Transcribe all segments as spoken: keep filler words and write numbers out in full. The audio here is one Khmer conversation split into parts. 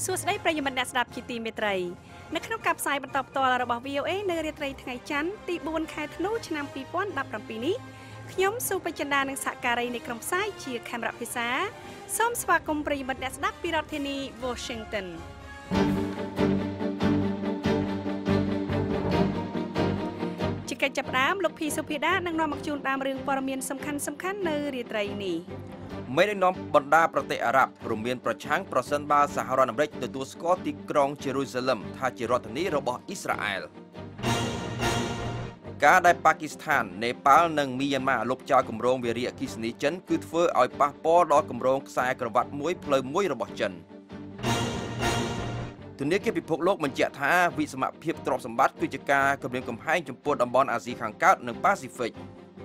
សួស្តីប្រិយមិត្តអ្នកស្ដាប់ជាទីមេត្រីនៅក្នុងការផ្សាយបន្តផ្ទាល់របស់ វី អូ เอ នៅរាត្រីថ្ងៃច័ន្ទទីបួនខែធ្នូឆ្នាំពីរពាន់ដប់ប្រាំពីរនេះខ្ញុំសុបចិន្តានិងសហការីនៃក្រុមផ្សាយជាខេមរៈភាសាសូមស្វាគមន៍ប្រិយមិត្តអ្នកស្ដាប់ពីរដ្ឋធានី Washington ជាកិច្ចចាប់ផ្ដើមលោកភីសុភាដានឹងនាំមកជូនតាមរឿងព័ត៌មានសំខាន់សំខាន់នៅរាត្រីនេះមេដឹកនាំបណ្ដាប្រទេសអារ៉ាប់ព្រមមានប្រឆាំងប្រសិនបើសហរដ្ឋអាមេរិកទទួលស្គាល់ទីក្រុងយេរូសាឡឹមថាជារដ្ឋធានីរបស់អ៊ីស្រាអែលការដែលប៉ាគីស្ថាននេប៉ាល់និងមីយ៉ាន់ម៉ាលុបចោលគម្រោងវារីអគ្គិសនីចិនគឺធ្វើឲ្យប៉ះពាល់ដល់គម្រោងខ្សែក្រវ៉ាត់មួយផ្លូវមួយរបស់ចិនធនាគារពិភពលោកបញ្ជាក់ថាវិសមភាពទ្រព្យសម្បត្តិគឺជាការគម្រាមកំហែងចំពោះតំបន់អាស៊ីខាងកើតនិងប៉ាស៊ីហ្វិក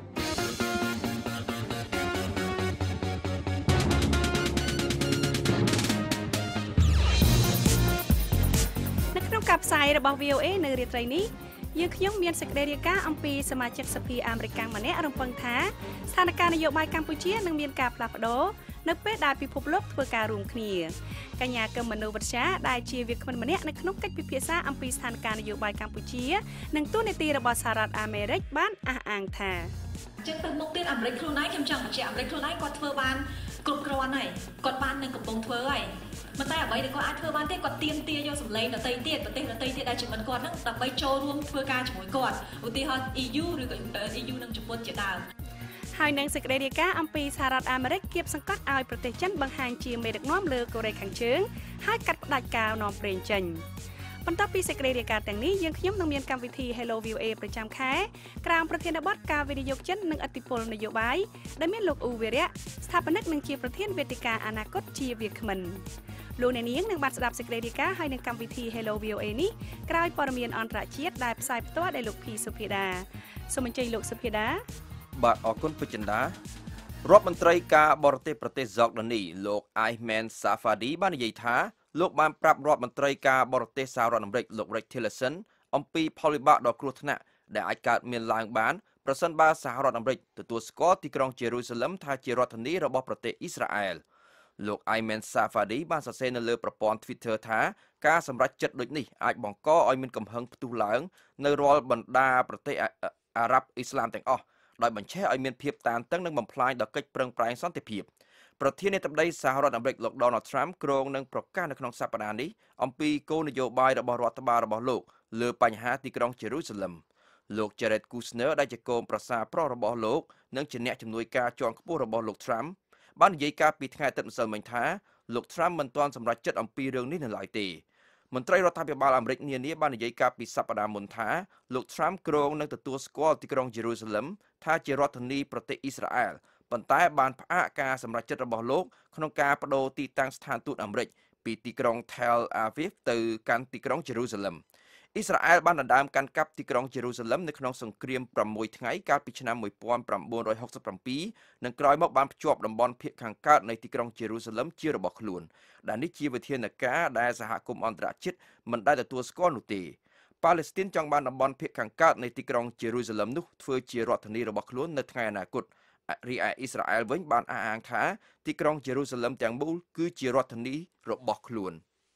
ការផ្សាយរបស់ វី អូ เอ នៅរាត្រីនេះយើងខ្ញុំមានសេចក្តីរាយការណ៍អំពីសមាជិកសភាអាមេរិកម្នាក់រំពឹងថាស្ថានភាពនយោបាយកម្ពុជានឹងមានការផ្លាស់ប្ដូរនៅពេលដែលពិភពលោកធ្វើការរួមគ្នាកញ្ញាកឹមមនោវិទ្យាដែលជាវាគ្មិនម្នាក់នៅក្នុងកិច្ចពិភាក្សាអំពីស្ថានភាពនយោបាយកម្ពុជានិងទូនាទីរបស់សហរដ្ឋអាមេរិកបានអះអាងថាចឹងទៅមុខទៀតអាមេរិកខ្លួនឯងខ្ញុំចង់បញ្ជាក់អាមេរិកខ្លួនឯងគាត់ធ្វើបានគ្រប់គ្រាន់ហើយគាត់បាននឹងកំពុងធ្វើហើយមិនតែអ្វីដែលគាត់អាចធ្វើបានទេគាត់ទៀមទាយកសម្លេងដទៃទៀតប្រទេសដទៃទៀតដែលជាមិនគាត់ហ្នឹងដើម្បីចូលរួមធ្វើការជាមួយគាត់ឧទាហរណ៍ អ៊ី យូ ឬក៏ អ៊ី យូ និងជប៉ុនជាដើមហើយនឹងសេចក្តីរាយការណ៍អំពីសហរដ្ឋអាមេរិកគៀបសង្កត់ឲ្យប្រទេសចិនបង្ហាញជាមេដឹកនាំលើកូរ៉េខាងជើងហើយកាត់ផ្តាច់ការនាំប្រេងចេញបន្ទាប់ពីសេចក្តីរាយការណ៍ទាំងនេះយើងខ្ញុំនឹងមានកម្មវិធី Hello វី អូ เอ ប្រចាំខែក្រោមប្រធានបទការវិនិយោគចិននិងឥទ្ធិពលនយោបាយដែលមានលោកអ៊ូវីរៈស្ថាបនិកនិងជាប្រធានវេទិកាអនាគតជាវាគ្មិនលោកអ្នកនាងនឹងបានស្ដាប់សេចក្តីរាយការណ៍ហើយនឹងកម្មវិធី Hello វី អូ เอ នេះក្រោយព័ត៌មានអន្តរជាតិដែលផ្សាយផ្ទាល់ដោយលោកភីសុភាដាសូមអញ្ជើញលោកសុភាដាបាទអរគុណពេជ្រចិន្តារដ្ឋមន្ត្រីការបរទេសប្រទេសហ្សកដានីលោក Ayman Safadi បាននិយាយថាលោកបានប្រាប់រដ្ឋមន្ត្រីការបរទេសសហរដ្ឋអាមេរិកលោក Rex Tillerson អំពីផលវិបាកដ៏គ្រោះថ្នាក់ដែលអាចកើតមានឡើងបានប្រសិនបើសហរដ្ឋអាមេរិកទទួលស្គាល់ទីក្រុងយេរូសាឡឹមថាជារដ្ឋធានីរបស់ប្រទេសអ៊ីស្រាអែលលោក Ayman Safadi បានសរសេរនៅលើប្រព័ន្ធ Twitter ថាការសម្រេចចិត្តដូចនេះអាចបង្កឲ្យមានកំហឹងផ្ទុះឡើងនៅរាល់បណ្ដាប្រទេសអារ៉ាប់អ៊ីស្លាមទាំងអស់ដោយបញ្ឆេះឲ្យមានភាពតានតឹងនិងបំផ្លាញដល់កិច្ចប្រឹងប្រែងសន្តិភាពប្រធានាធិបតីសហរដ្ឋអាមេរិកលោក Donald Trump គ្រោងនឹងប្រកាសនៅក្នុងសប្តាហ៍នេះអំពីគោលនយោបាយរបស់រដ្ឋបាលរបស់លោកលើបញ្ហាទីក្រុងយេរូសាឡឹមលោក Jared Kushner ដែលជាកូនប្រសារប្រុសរបស់លោកនិងជាអ្នកជំនួយការជាន់ខ្ពស់របស់លោក Trump បាននិយាយការពីថ្ងៃអាទិត្យម្សិលមិញថាលោក Trump មិនទាន់សម្រេចចិត្តអំពីរឿងនេះនៅឡើយទេមន្ត្រីរដ្ឋាភិបាលអាមេរិកនានាបាននិយាយការពីសប្តាហ៍មុនថាលោក Trump គ្រោងនឹងទទួលស្គាល់ទីក្រុងយេរូសាឡឹមថាជារដ្ឋធានីប្រទេសអ៊ីស្រាអែលប៉ុន្តែបានផ្អាកការសម្រេចចិត្តរបស់លោកក្នុងការបដូរទីតាំងស្ថានទូតអាមេរិកពីទីក្រុង Tel Aviv ទៅកាន់ទីក្រុងយេរូសាឡឹមអ៊ីស្រាអែលបានដណ្ដើមកាន់កាប់ទីក្រុងយេរូសាឡឹមនៅក្នុងសង្គ្រាមប្រាំមួយថ្ងៃកាលពីឆ្នាំmột nghìn chín trăm sáu mươi bảyនិងក្រោយមកបានភ្ជាប់តំបន់ភាគខាងកើតនៃទីក្រុងយេរូសាឡឹមជារបស់ខ្លួនដែលនេះជាវិធានការដែលសហគមន៍អន្តរជាតិមិនដែលទទួលស្គាល់នោះទេប៉ាឡេស្ទីនចង់បានតំបន់ភាគខាងកើតនៃទីក្រុងយេរូសាឡឹមនោះធ្វើជារដ្ឋធានីរបស់ខ្លួននៅថ្ងៃអនាគតរីឯអ៊ីស្រាអែលវិញបានអះអាងថាទីក្រុងយេរូសាឡឹមទាំងមូលគឺជារដ្ឋធានីរបស់ខ្លួន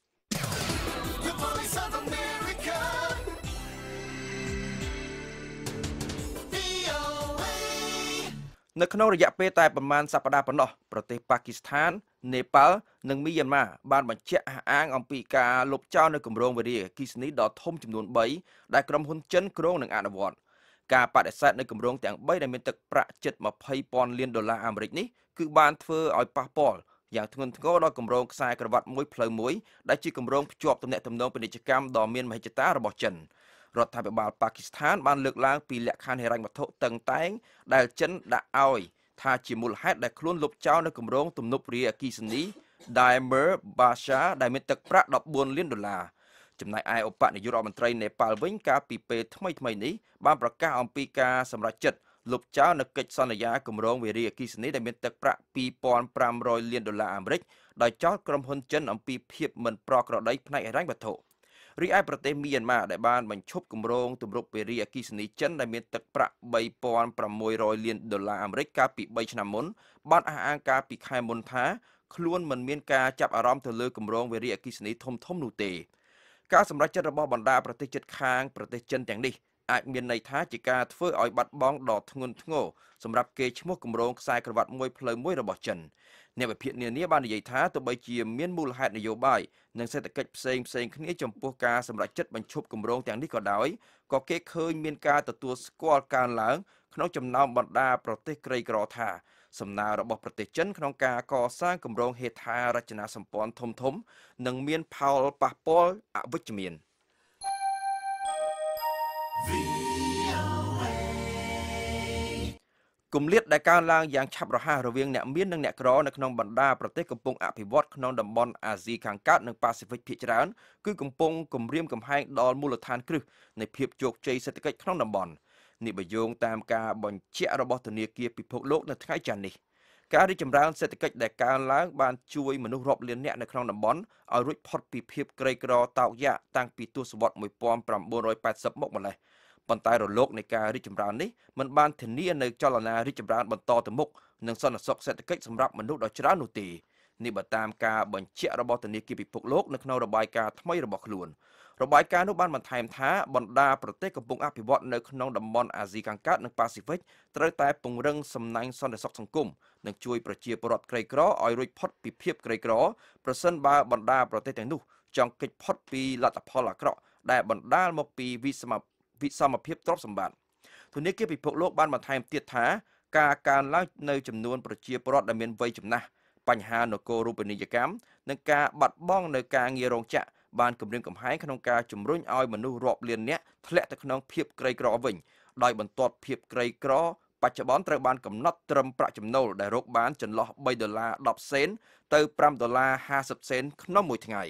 នៅក្នុងរយៈពេលតែប្រមាណសប្តាហ៍ប៉ុណ្ណោះប្រទេសប៉ាគីស្ថាននេប៉ាល់និងមីយ៉ាន់ម៉ាបានបញ្ជាក់អះអាងអំពីការលុបចោលនៅគម្រោងវារីអគ្គិសនីដ៏ធំចំនួនបីដែលក្រុមហ៊ុនចិនគ្រោងនឹងអនុវត្តការបដិសេធនៅគម្រោងទាំងបីដែលមានទឹកប្រាក់ជិតម្ភៃពាន់លានដុល្លារអាមេរិកនេះគឺបានធ្វើឲ្យប៉ះពាល់យ៉ាងធ្ងន់ធ្ងរដល់គម្រោងខ្សែក្រវ៉ាត់មួយផ្លូវមួយដែលជាគម្រោងភ្ជាប់ទំនាក់ទំនងពាណិជ្ជកម្មដ៏មានមហិច្ឆតារបស់ចិនរដ្ឋាភិបាលប៉ាគីស្ថានបានលើកឡើងពីលក្ខខណ្ឌហិរញ្ញវត្ថុតឹងតែងដែលចិនដាក់ឲ្យថាជាមូលហេតុដែលខ្លួនលុបចោលនៅគម្រោងទំនប់វារីអគ្គិសនី Dimer Basha ដែលមានទឹកប្រាក់ដប់បួនលានដុល្លារចំណែកឯឧបនាយករដ្ឋមន្ត្រីនេប៉ាល់វិញកាលពីពេលថ្មីៗនេះបានប្រកាសអំពីការសម្រេចចិត្តលុបចោលនៅកិច្ចសន្យាគម្រោងវារីអគ្គិសនីដែលមានទឹកប្រាក់ពីរពាន់ប្រាំរយលានដុល្លារអាមេរិកដោយចោទក្រុមហ៊ុនចិនអំពីភាពមិនប្រក្រតីផ្នែកហិរញ្ញវត្ថុរីឯប្រទេសមីយ៉ាន់ម៉ាដែលបានបញ្ឈប់គម្រោងទម្រង់វារីអគ្គិសនីចិនដែលមានទឹកប្រាក់បីពាន់ប្រាំមួយរយលានដុល្លារអាមេរិកកាលពីបីឆ្នាំមុនបានអះអាងកាលពីខែមុនថាខ្លួនមិនមានការចាប់អារម្មណ៍ទៅលើគម្រោងវារីអគ្គិសនីធំធំនោះទេការសម្រេចចិត្តរបស់បណ្ដាប្រទេសជិតខាងប្រទេសចិនទាំងនេះអាចមានន័យថាជាការធ្វើឲ្យបាត់បង់ដ៏ធ្ងន់ធ្ងរសម្រាប់គេឈ្មោះគម្រោងខ្សែក្រវ៉ាត់មួយផ្លូវមួយរបស់ចិនអ្នកវិភាគនានាបាននិយាយថាទោះបីជាមានមូលហេតុនយោបាយនិងសេដ្ឋកិច្ចផ្សេងផ្សេងគ្នាចំពោះការសម្រេចចិត្តបញ្ឈប់គម្រោងទាំងនេះក៏ដោយក៏គេឃើញមានការទទួលស្គាល់កើនឡើងក្នុងចំណោមបណ្ដាប្រទេសក្រីក្រថាសំណើរបស់ប្រទេសចិនក្នុងការកសាងគម្រោងហេដ្ឋារចនាសម្ព័ន្ធធំធំនិងមានផលប៉ះពាល់អវិជ្ជមានគម្លាតដែលកើនឡើងយ៉ាងឆាប់រហ័សរវាងអ្នកមាននិងអ្នកក្រនៅក្នុងបណ្ដាប្រទេសកំពុងអភិវឌ្ឍក្នុងតំបន់អាស៊ីខាងកើតនិងប៉ាស៊ីហ្វិកភាគច្រើនគឺកំពុងគំរាមកំហែងដល់មូលដ្ឋានគ្រឹះនៃភាពជោគជ័យសេដ្ឋកិច្ចក្នុងតំបន់នេះបើយោងតាមការបញ្ជាក់របស់ធនាគារពិភពលោកនៅថ្ងៃច័ន្ទនេះការរីកចម្រើនសេដ្ឋកិច្ចដែលកើនឡើងបានជួយមនុស្សរាប់លាននាក់នៅក្នុងតំបន់ឲ្យរួចផុតពីភាពក្រីក្រតោកយ៉ាកតាំងពីទសវត្សរ៍một nghìn chín trăm八mươiមកម្លេះប៉ុន្តែរលកនៃការរីកចម្រើននេះមិនបានធានានៅចលនារីកចម្រើនបន្តទៅមុខនិងសន្តិសុខសេដ្ឋកិច្ចសម្រាប់មនុស្សដ៏ច្រើននោះទេនេះបើតាមការបញ្ជាក់របស់ធនាគារពិភពលោកនៅក្នុងរបាយការណ៍ថ្មីរបស់ខ្លួនរបាយការណ៍នោះបានបន្ថែមថាបណ្ដាប្រទេសកំពុងអភិវឌ្ឍនៅក្នុងតំបន់អាស៊ីខាងកើតនិងប៉ាស៊ីហ្វិកត្រូវតែពង្រឹងសំណាញ់សន្តិសុខសង្គមនិងជួយប្រជាពលរដ្ឋក្រីក្រឲ្យរួចផុតពីភាពក្រីក្រប្រសិនបើបណ្ដាប្រទេសទាំងនោះចង់គេចផុតពីលទ្ធផលអាក្រក់ដែលបណ្ដាលមកពីវិសមវិសមភាពទ្រព្យសម្បត្តិធនាគារពិភពលោកបានបន្ថែមទៀតថាការកើនឡើងនៅចំនួនប្រជាពលរដ្ឋដែលមានវ័យចំណាស់បញ្ហានគររូបនីយកម្មនិងការបាត់បង់នៅការងាររោងចក្របានគម្រាមកំហែងក្នុងការជំរុញឲ្យមនុស្សរាប់លាននាក់ធ្លាក់ទៅក្នុងភាពក្រីក្រវិញដោយបន្ទាត់ភាពក្រីក្របច្ចុប្បន្នត្រូវបានកំណត់ត្រឹមប្រាក់ចំណូលដែលរកបានចន្លោះបីដុល្លារដប់សេនទៅប្រាំដុល្លារហាសិបសេនក្នុងមួយថ្ងៃ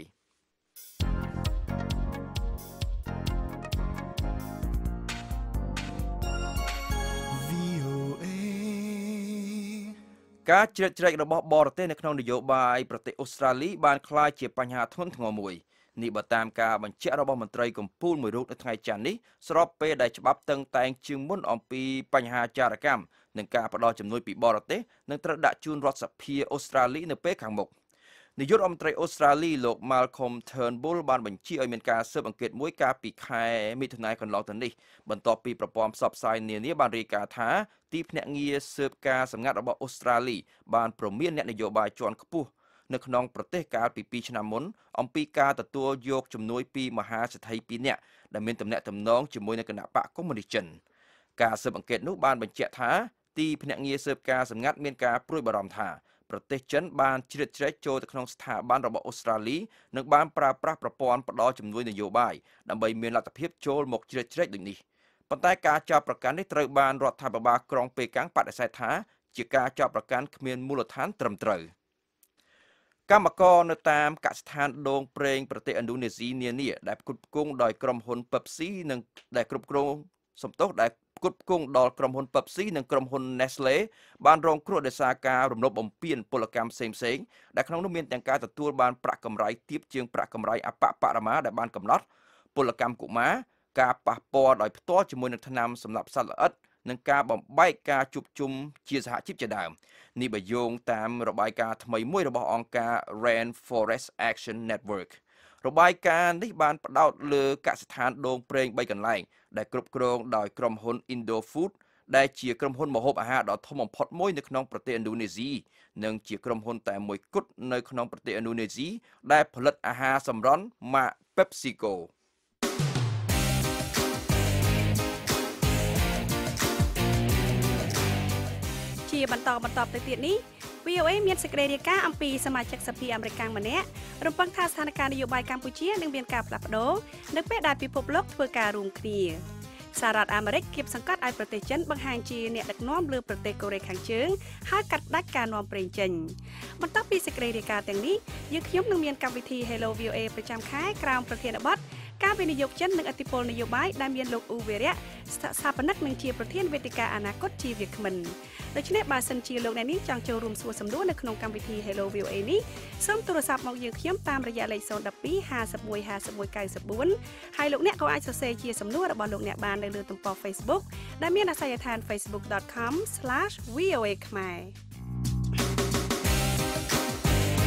ការជ្រៀតជ្រែករបស់បរទេសនៅក្នុងនយោបាយប្រទេសអូស្ត្រាលីបានក្លាយជាបញ្ហាធ្ងន់ធ្ងរមួយនេះបើតាមការបញ្ជាក់របស់មន្ត្រីកម្ពុជាមួយរូបនៅថ្ងៃច័ន្ទនេះស្របពេលដែលច្បាប់តឹងតែងជាងមុនអំពីបញ្ហាចារកម្មនិងការផ្ដល់ជំនួយពីបរទេសនឹងត្រូវដាក់ជូនរដ្ឋសភាអូស្ត្រាលីនៅពេលខាងមុខនាយករដ្ឋមន្ត្រីអូស្ត្រាលីលោក Malcolm Turnbull បានបញ្ជាឲ្យមានការស៊ើបអង្កេតមួយកាលពីខែមិថុនាកន្លងទៅនេះបន្ទាប់ពីប្រព័ន្ធផ្សព្វផ្សាយនានាបានរាយការណ៍ថាទីភ្នាក់ងារស៊ើបការសម្ងាត់របស់អូស្ត្រាលីបានព្រមានអ្នកនយោបាយជាន់ខ្ពស់នៅក្នុងប្រទេសកាលពីពីរឆ្នាំមុនអំពីការទទួលយកជំនួយពីមហាសេដ្ឋីពីរនាក់ដែលមានទំនាក់ទំនងជាមួយនឹងគណៈបកកុម្មុយនីសចិនការស៊ើបអង្កេតនោះបានបញ្ជាក់ថាទីភ្នាក់ងារស៊ើបការសម្ងាត់មានការព្រួយបារម្ភថាប្រទេសចិនបានជ្រៀតជ្រែកចូលទៅក្នុងស្ថាប័នរបស់អូស្ត្រាលីនិងបានប្រើប្រាស់ប្រព័ន្ធផ្ដល់ជំនួយនយោបាយដើម្បីមានលទ្ធភាពចូលមកជ្រៀតជ្រែកដូចនេះប៉ុន្តែការចោទប្រកាន់នេះត្រូវបានរដ្ឋាភិបាលក្រុងប៉េកាំងបដិសេធថាជាការចោទប្រកាន់គ្មានមូលដ្ឋានត្រឹមត្រូវកម្មករនៅតាមកសិដ្ឋានដូងប្រេងប្រទេសឥណ្ឌូនេស៊ីនានាដែលផ្គត់ផ្គង់ដោយក្រុមហ៊ុន Pepsi និងដែលគ្រប់គ្រងសំទោសដែលផ្គត់ផ្គង់ដល់ក្រុមហ៊ុន Pepsi និងក្រុមហ៊ុន Nestle បានរងគ្រោះដោយសារការរំលោភបំពានពលកម្មផ្សេងៗដែលក្នុងនោះមានទាំងការទទួលបានប្រាក់កម្រៃទាបជាងប្រាក់កម្រៃអបបរមាដែលបានកំណត់ពលកម្មកុមារការប៉ះពាល់ដោយផ្ទាល់ជាមួយនឹងថ្នាំសម្លាប់សត្វល្អិតនិងការបំបែកការជួបជុំជាសហជីពជាដើមនេះបើយោងតាមរបាយការណ៍ថ្មីមួយរបស់អង្គការ Rainforest Action Network របាយការណ៍នេះបានផ្ដោតលើកសិដ្ឋានដូងប្រេងបីកន្លែងដែលគ្រប់គ្រងដោយក្រុមហ៊ុន Indofood ដែលជាក្រុមហ៊ុនម្ហូបអាហារដ៏ធំបំផុតមួយនៅក្នុងប្រទេសឥណ្ឌូនេស៊ីនិងជាក្រុមហ៊ុនតែមួយគត់នៅក្នុងប្រទេសឥណ្ឌូនេស៊ីដែលផលិតអាហារសម្រន់ម៉ាក PepsiCo ជាបន្តបន្តទៅទៀតនេះ วี โอ เอ មានសេចក្តីរាយការណ៍អំពីសមាជិកសភាអាមេរិកម្នាក់រំពឹងថាស្ថានភាពនយោបាយកម្ពុជានឹងមានការផ្លាស់ប្ដូរនៅពេលដែលពិភពលោកធ្វើការរួមគ្នាសហរដ្ឋអាមេរិកគៀបសង្កត់ឲ្យប្រទេសចិនបង្ហាញជាអ្នកដឹកនាំលើប្រទេសកូរ៉េខាងជើងហើយកាត់ផ្តាច់ការនាំប្រេងចេញបន្ទាប់ពីសេចក្តីរាយការណ៍ទាំងនេះយើងខ្ញុំនឹងមានកម្មវិធី Hello វី โอ เอ ប្រចាំខែក្រោមប្រធានបទការវិនិយោគចិននិងឥទ្ធិពលនយោបាយដែលមានលោកអ៊ូវេរៈស្ថាបនិកនិងជាប្រធានវេទិកាអនាគតជាវាគ្មិនដូច្នេះបើសិនជាលោកអ្នកនាងចង់ចូលរួមសួរសំណួរនៅក្នុងកម្មវិធី Hello វី โอ เอ នេះសូមទូរស័ព្ទមកយើងខ្ញុំតាមរយៈលេខศูนย์ หนึ่ง สอง ห้า หนึ่ง หนึ่ง ห้า หนึ่ง เก้า สี่ហើយលោកអ្នកក៏អាចសរសេរជាសំណួររបស់លោកអ្នកបាននៅលើទំព័រ Facebook ដែលមានអាសយដ្ឋាន facebook dot com slash v o a khmer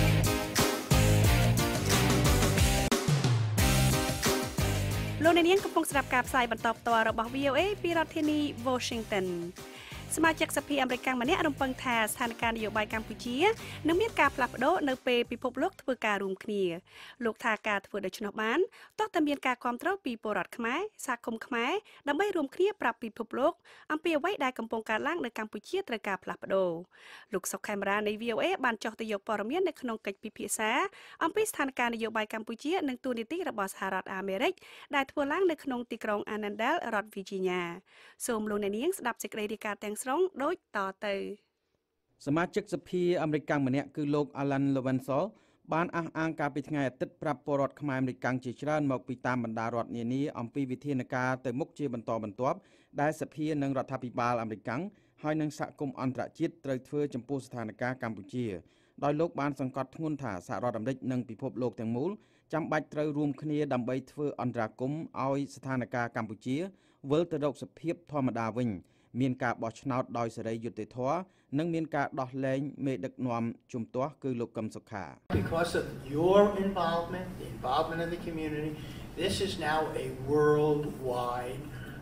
លោកអ្នកនាងកំពុងស្ដាប់ការផ្សាយបន្តផ្ទាល់របស់ វី អូ เอ ពីរដ្ឋធានី Washington សមាជិកសភាអាមេរិកម្នាក់រំពឹងថាស្ថានភាពនយោបាយកម្ពុជានឹងមានការផ្លាស់ប្ដូរនៅពេលពិភពលោកធ្វើការរួមគ្នាលោកថាការធ្វើដូច្នោះបានតោះតែមានការគ្រប់គ្រងពីពលរដ្ឋខ្មែរសហគមន៍ខ្មែរដើម្បីរួមគ្នាប្រាប់ពិភពលោកអំពីអ្វីដែលកំពុងកើតឡើងនៅកម្ពុជាត្រូវការផ្លាស់ប្ដូរលោកសុកខេមរានៃ វី អូ เอ បានចុះទៅយកព័ត៌មាននៅក្នុងកិច្ចពិភាក្សាអំពីស្ថានភាពនយោបាយកម្ពុជានិងទូនីតិរបស់សហរដ្ឋអាមេរិកដែលធ្វើឡើងនៅក្នុងទីក្រុង Annandale រដ្ឋ Virginia សូមលោកអ្នកនាងស្ដាប់សេចក្តីរាយការណ៍ទាំងស្រុងដូចតទៅសមាជិកសភាអាមេរិកម្នាក់គឺលោក Alan Lowenthal បានអះអាងកាលពីថ្ងៃអាទិត្យប្រាប់ពលរដ្ឋខ្មែរអាមេរិកជាច្រើនមកពីតាមបណ្ដារដ្ឋនានាអំពីវិធានការទៅមុខជាបន្តបន្ទាប់ដែលសភានិងរដ្ឋាភិបាលអាមេរិកហើយនិងសហគមន៍អន្តរជាតិត្រូវធ្វើចំពោះស្ថានភាពកម្ពុជាដោយលោកបានសង្កត់ធ្ងន់ថាសហរដ្ឋអាមេរិកនិងពិភពលោកទាំងមូលចាំបាច់ត្រូវរួមគ្នាដើម្បីធ្វើអន្តរាគមន៍ឲ្យស្ថានភាពកម្ពុជាវិលទៅរកសភាពធម្មតាវិញមានការបោះឆ្នោតដោយសេរីយុត្តិធម៌និងមានការដោះលែងមេដឹកនាំជំទាស់គឺលោកកឹមសុខា Because of your involvement, the involvement of the community, this is now a worldwide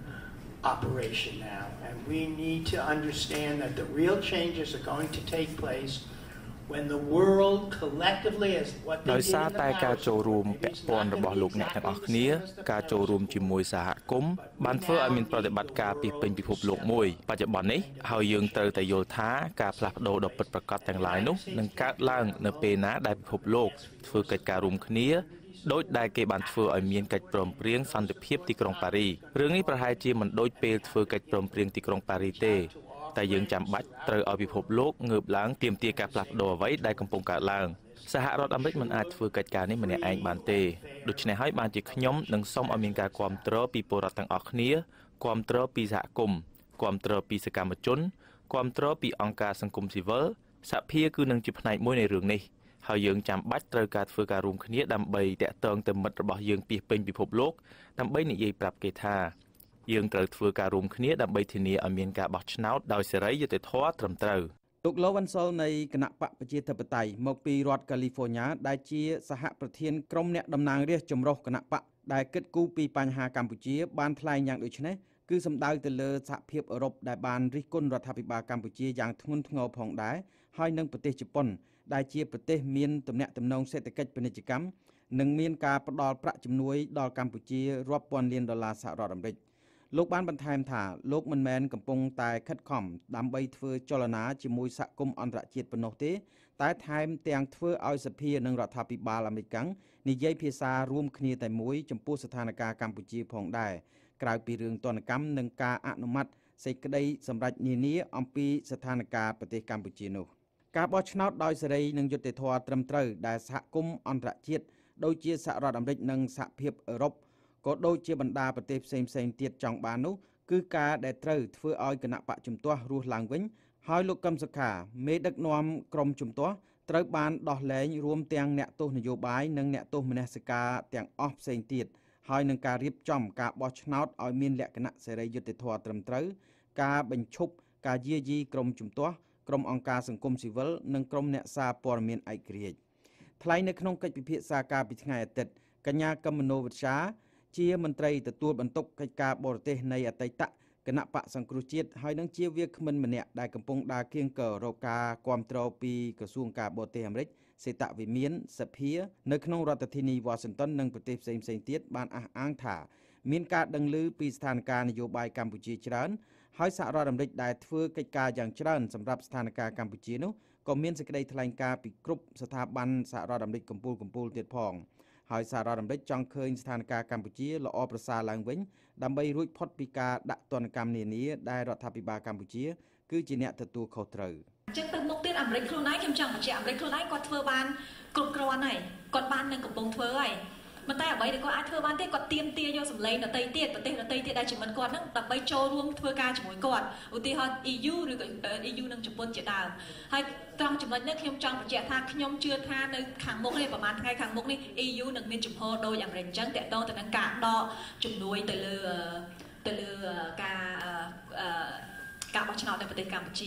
operation now, and we need to understand that the real changes are going to take place when the world collectively as what they did in the past ដោយសារតែការចូលរួមពាក់ព័ន្ធរបស់លោកអ្នកទាំងអស់គ្នាការចូលរួមជាមួយសហគមន៍បានធ្វើឲ្យមានប្រតិបត្តិការពីពេញពិភពលោកមួយបច្ចុប្បន្ននេះហើយយើងត្រូវតែយល់ថាការផ្លាស់ប្ដូរដ៏ពិតប្រាកដទាំងឡាយនោះនឹងកើតឡើងនៅពេលណាដែលពិភពលោកធ្វើកិច្ចការរួមគ្នាដោយដែលគេបានធ្វើឲ្យមានកិច្ចព្រមព្រៀងសន្តិភាពទីក្រុងប៉ារីរឿងនេះប្រហែលជាមិនដូចពេលធ្វើកិច្ចព្រមព្រៀងទីក្រុងប៉ារីទេតែយើងចាំបាច់ត្រូវឲ្យពិភពលោកងើបឡើងទាមទារការផ្លាស់ប្ដូរអ្វីដែលកំពុងកើតឡើងសហរដ្ឋអាមេរិកមិនអាចធ្វើកិច្ចការនេះម្នាក់ឯងបានទេដូច្នេះហើយបានជាខ្ញុំនឹងសូមឲ្យមានការគាំទ្រពីពលរដ្ឋទាំងអស់គ្នាគាំទ្រពីសហគមន៍គាំទ្រពីសកម្មជនគាំទ្រពីអង្គការសង្គមស៊ីវិលសហភាពគឺនឹងជាផ្នែកមួយនៃរឿងនេះហើយយើងចាំបាច់ត្រូវការធ្វើការរួមគ្នាដើម្បីតាក់ទងទៅមិត្តរបស់យើងពីពេញពិភពលោកដើម្បីនិយាយប្រាប់គេថាយើងត្រូវធ្វើការរួមគ្នាដើម្បីធានាឲ្យមានការបោះឆ្នោតដោយសេរីយុត្តិធម៌ត្រឹមត្រូវលោក Lowenthal នៃគណៈបកប្រជាធិបតេយ្យមកពីរដ្ឋ California ដែលជាសហប្រធានក្រុមអ្នកតំណាងរាស្ត្រចម្រុះគណៈបកដែលគិតគូរពីបញ្ហាកម្ពុជាបានថ្លែងយ៉ាងដូចនេះគឺសម្ដៅទៅលើសហភាពអឺរ៉ុបដែលបានរិះគន់រដ្ឋាភិបាលកម្ពុជាយ៉ាងធ្ងន់ធ្ងរផងដែរហើយនិងប្រទេសជប៉ុនដែលជាប្រទេសមានទំនាក់ទំនងសេដ្ឋកិច្ចពាណិជ្ជកម្មនិងមានការផ្ដល់ប្រាក់ជំនួយដល់កម្ពុជារាប់ពាន់លានដុល្លារសហរដ្ឋអាមេរិកលោកបានបន្ថែមថាលោកមិនមែនកំពុងតែខិតខំដើម្បីធ្វើចលនាជាមួយសហគមន៍អន្តរជាតិប៉ុណ្ណោះទេតែថែមទាំងធ្វើឲ្យសភានិងរដ្ឋាភិបាលអាមេរិកនិយាយភាសារួមគ្នាតែមួយចំពោះស្ថានភាពកម្ពុជាផងដែរក្រៅពីរឿងទណ្ឌកម្មនិងការអនុម័តសេចក្តីសម្រេចនានាអំពីស្ថានភាពប្រទេសកម្ពុជានោះការបោះឆ្នោតដោយសេរីនិងយុត្តិធម៌ត្រឹមត្រូវដែលសហគមន៍អន្តរជាតិដូចជាសហរដ្ឋអាមេរិកនិងសហភាពអឺរ៉ុបក៏ដូចជាបណ្ដាប្រទេសផ្សេងៗទៀតចង់បាននោះគឺការដែលត្រូវធ្វើឲ្យគណៈបកជំទាស់រស់ឡើងវិញហើយលោកកឹមសុខាមេដឹកនាំក្រមជំទាស់ត្រូវបានដោះលែងរួមទាំងអ្នកទោសនយោបាយនិងអ្នកទោសមនសិការទាំងអស់ផ្សេងទៀតហើយនឹងការរៀបចំការបោះឆ្នោតឲ្យមានលក្ខណៈសេរីយុត្តិធម៌ត្រឹមត្រូវការបញ្ឈប់ការយាយីក្រមជំទាស់ក្រុមអង្គការសង្គមស៊ីវិលនិងក្រុមអ្នកសារព័ត៌មានឯករាជ្យថ្លែងនៅក្នុងកិច្ចពិភាក្សាការពីថ្ងៃអាទិត្យកញ្ញាកឹមមនោវិជ្ជាជាមន្ត្រីទទួលបន្ទុកកិច្ចការបរទេសនៃអតីតគណៈបកសង្គ្រោះជាតិហើយនឹងជាវាគ្មិនម្នាក់ដែលកំពុងដើរគៀងគររកការគ្រប់គ្រងពីក្រសួងការបរទេសអាមេរិកសេតវិមានសភានៅក្នុងរដ្ឋធានី Washington និងប្រទេសផ្សេងៗទៀតបានអះអាងថាមានការដឹងឮពីស្ថានភាពនយោបាយកម្ពុជាច្រើនហើយសហរដ្ឋអាមេរិកដែលធ្វើកិច្ចការយ៉ាងច្រើនសម្រាប់ស្ថានភាពកម្ពុជានោះក៏មានសេចក្តីថ្លែងការណ៍ពីគ្រប់ស្ថាប័នសហរដ្ឋអាមេរិកកម្ពុជាកម្ពុជាទៀតផងហើយសហរដ្ឋអាមេរិកចង់ឃើញស្ថានភាពកម្ពុជាល្អប្រសើរឡើងវិញដើម្បីរួចផុតពីការដាក់ទណ្ឌកម្មនានាដែលរដ្ឋាភិបាលកម្ពុជាគឺជាអ្នកទទួលខុសត្រូវអញ្ចឹងទៅមុខទៀតអាមេរិកខ្លួនឯងខ្ញុំចង់បញ្ជាក់អាមេរិកខ្លួនឯងគាត់ធ្វើបានគ្រប់គ្រាន់ហើយគាត់បាននឹងកំពុងធ្វើហើយមិនតែអ្វីដែលគាត់អាចធ្វើបានទេគាត់ទៀមទាយកសម្លេងដទៃទៀតប្រទេសដទៃទៀតដែលជាមិនគាត់ហ្នឹងដើម្បីចូលរួមធ្វើការជាមួយគាត់ឧទាហរណ៍ E U ឬក៏ E U និងជប៉ុនជាដើមហើយត្រង់ចំណុចនេះខ្ញុំចង់បញ្ជាក់ថាខ្ញុំជឿថានៅខាងមុខនេះប្រហែលថ្ងៃខាងមុខនេះ E U នឹងមានជំហរដោយអាមេរិកអញ្ចឹងតកតងទៅនឹងការដកជំនួយទៅលើទៅលើការការបោះឆ្នោតនៅប្រទេសកម្ពុជា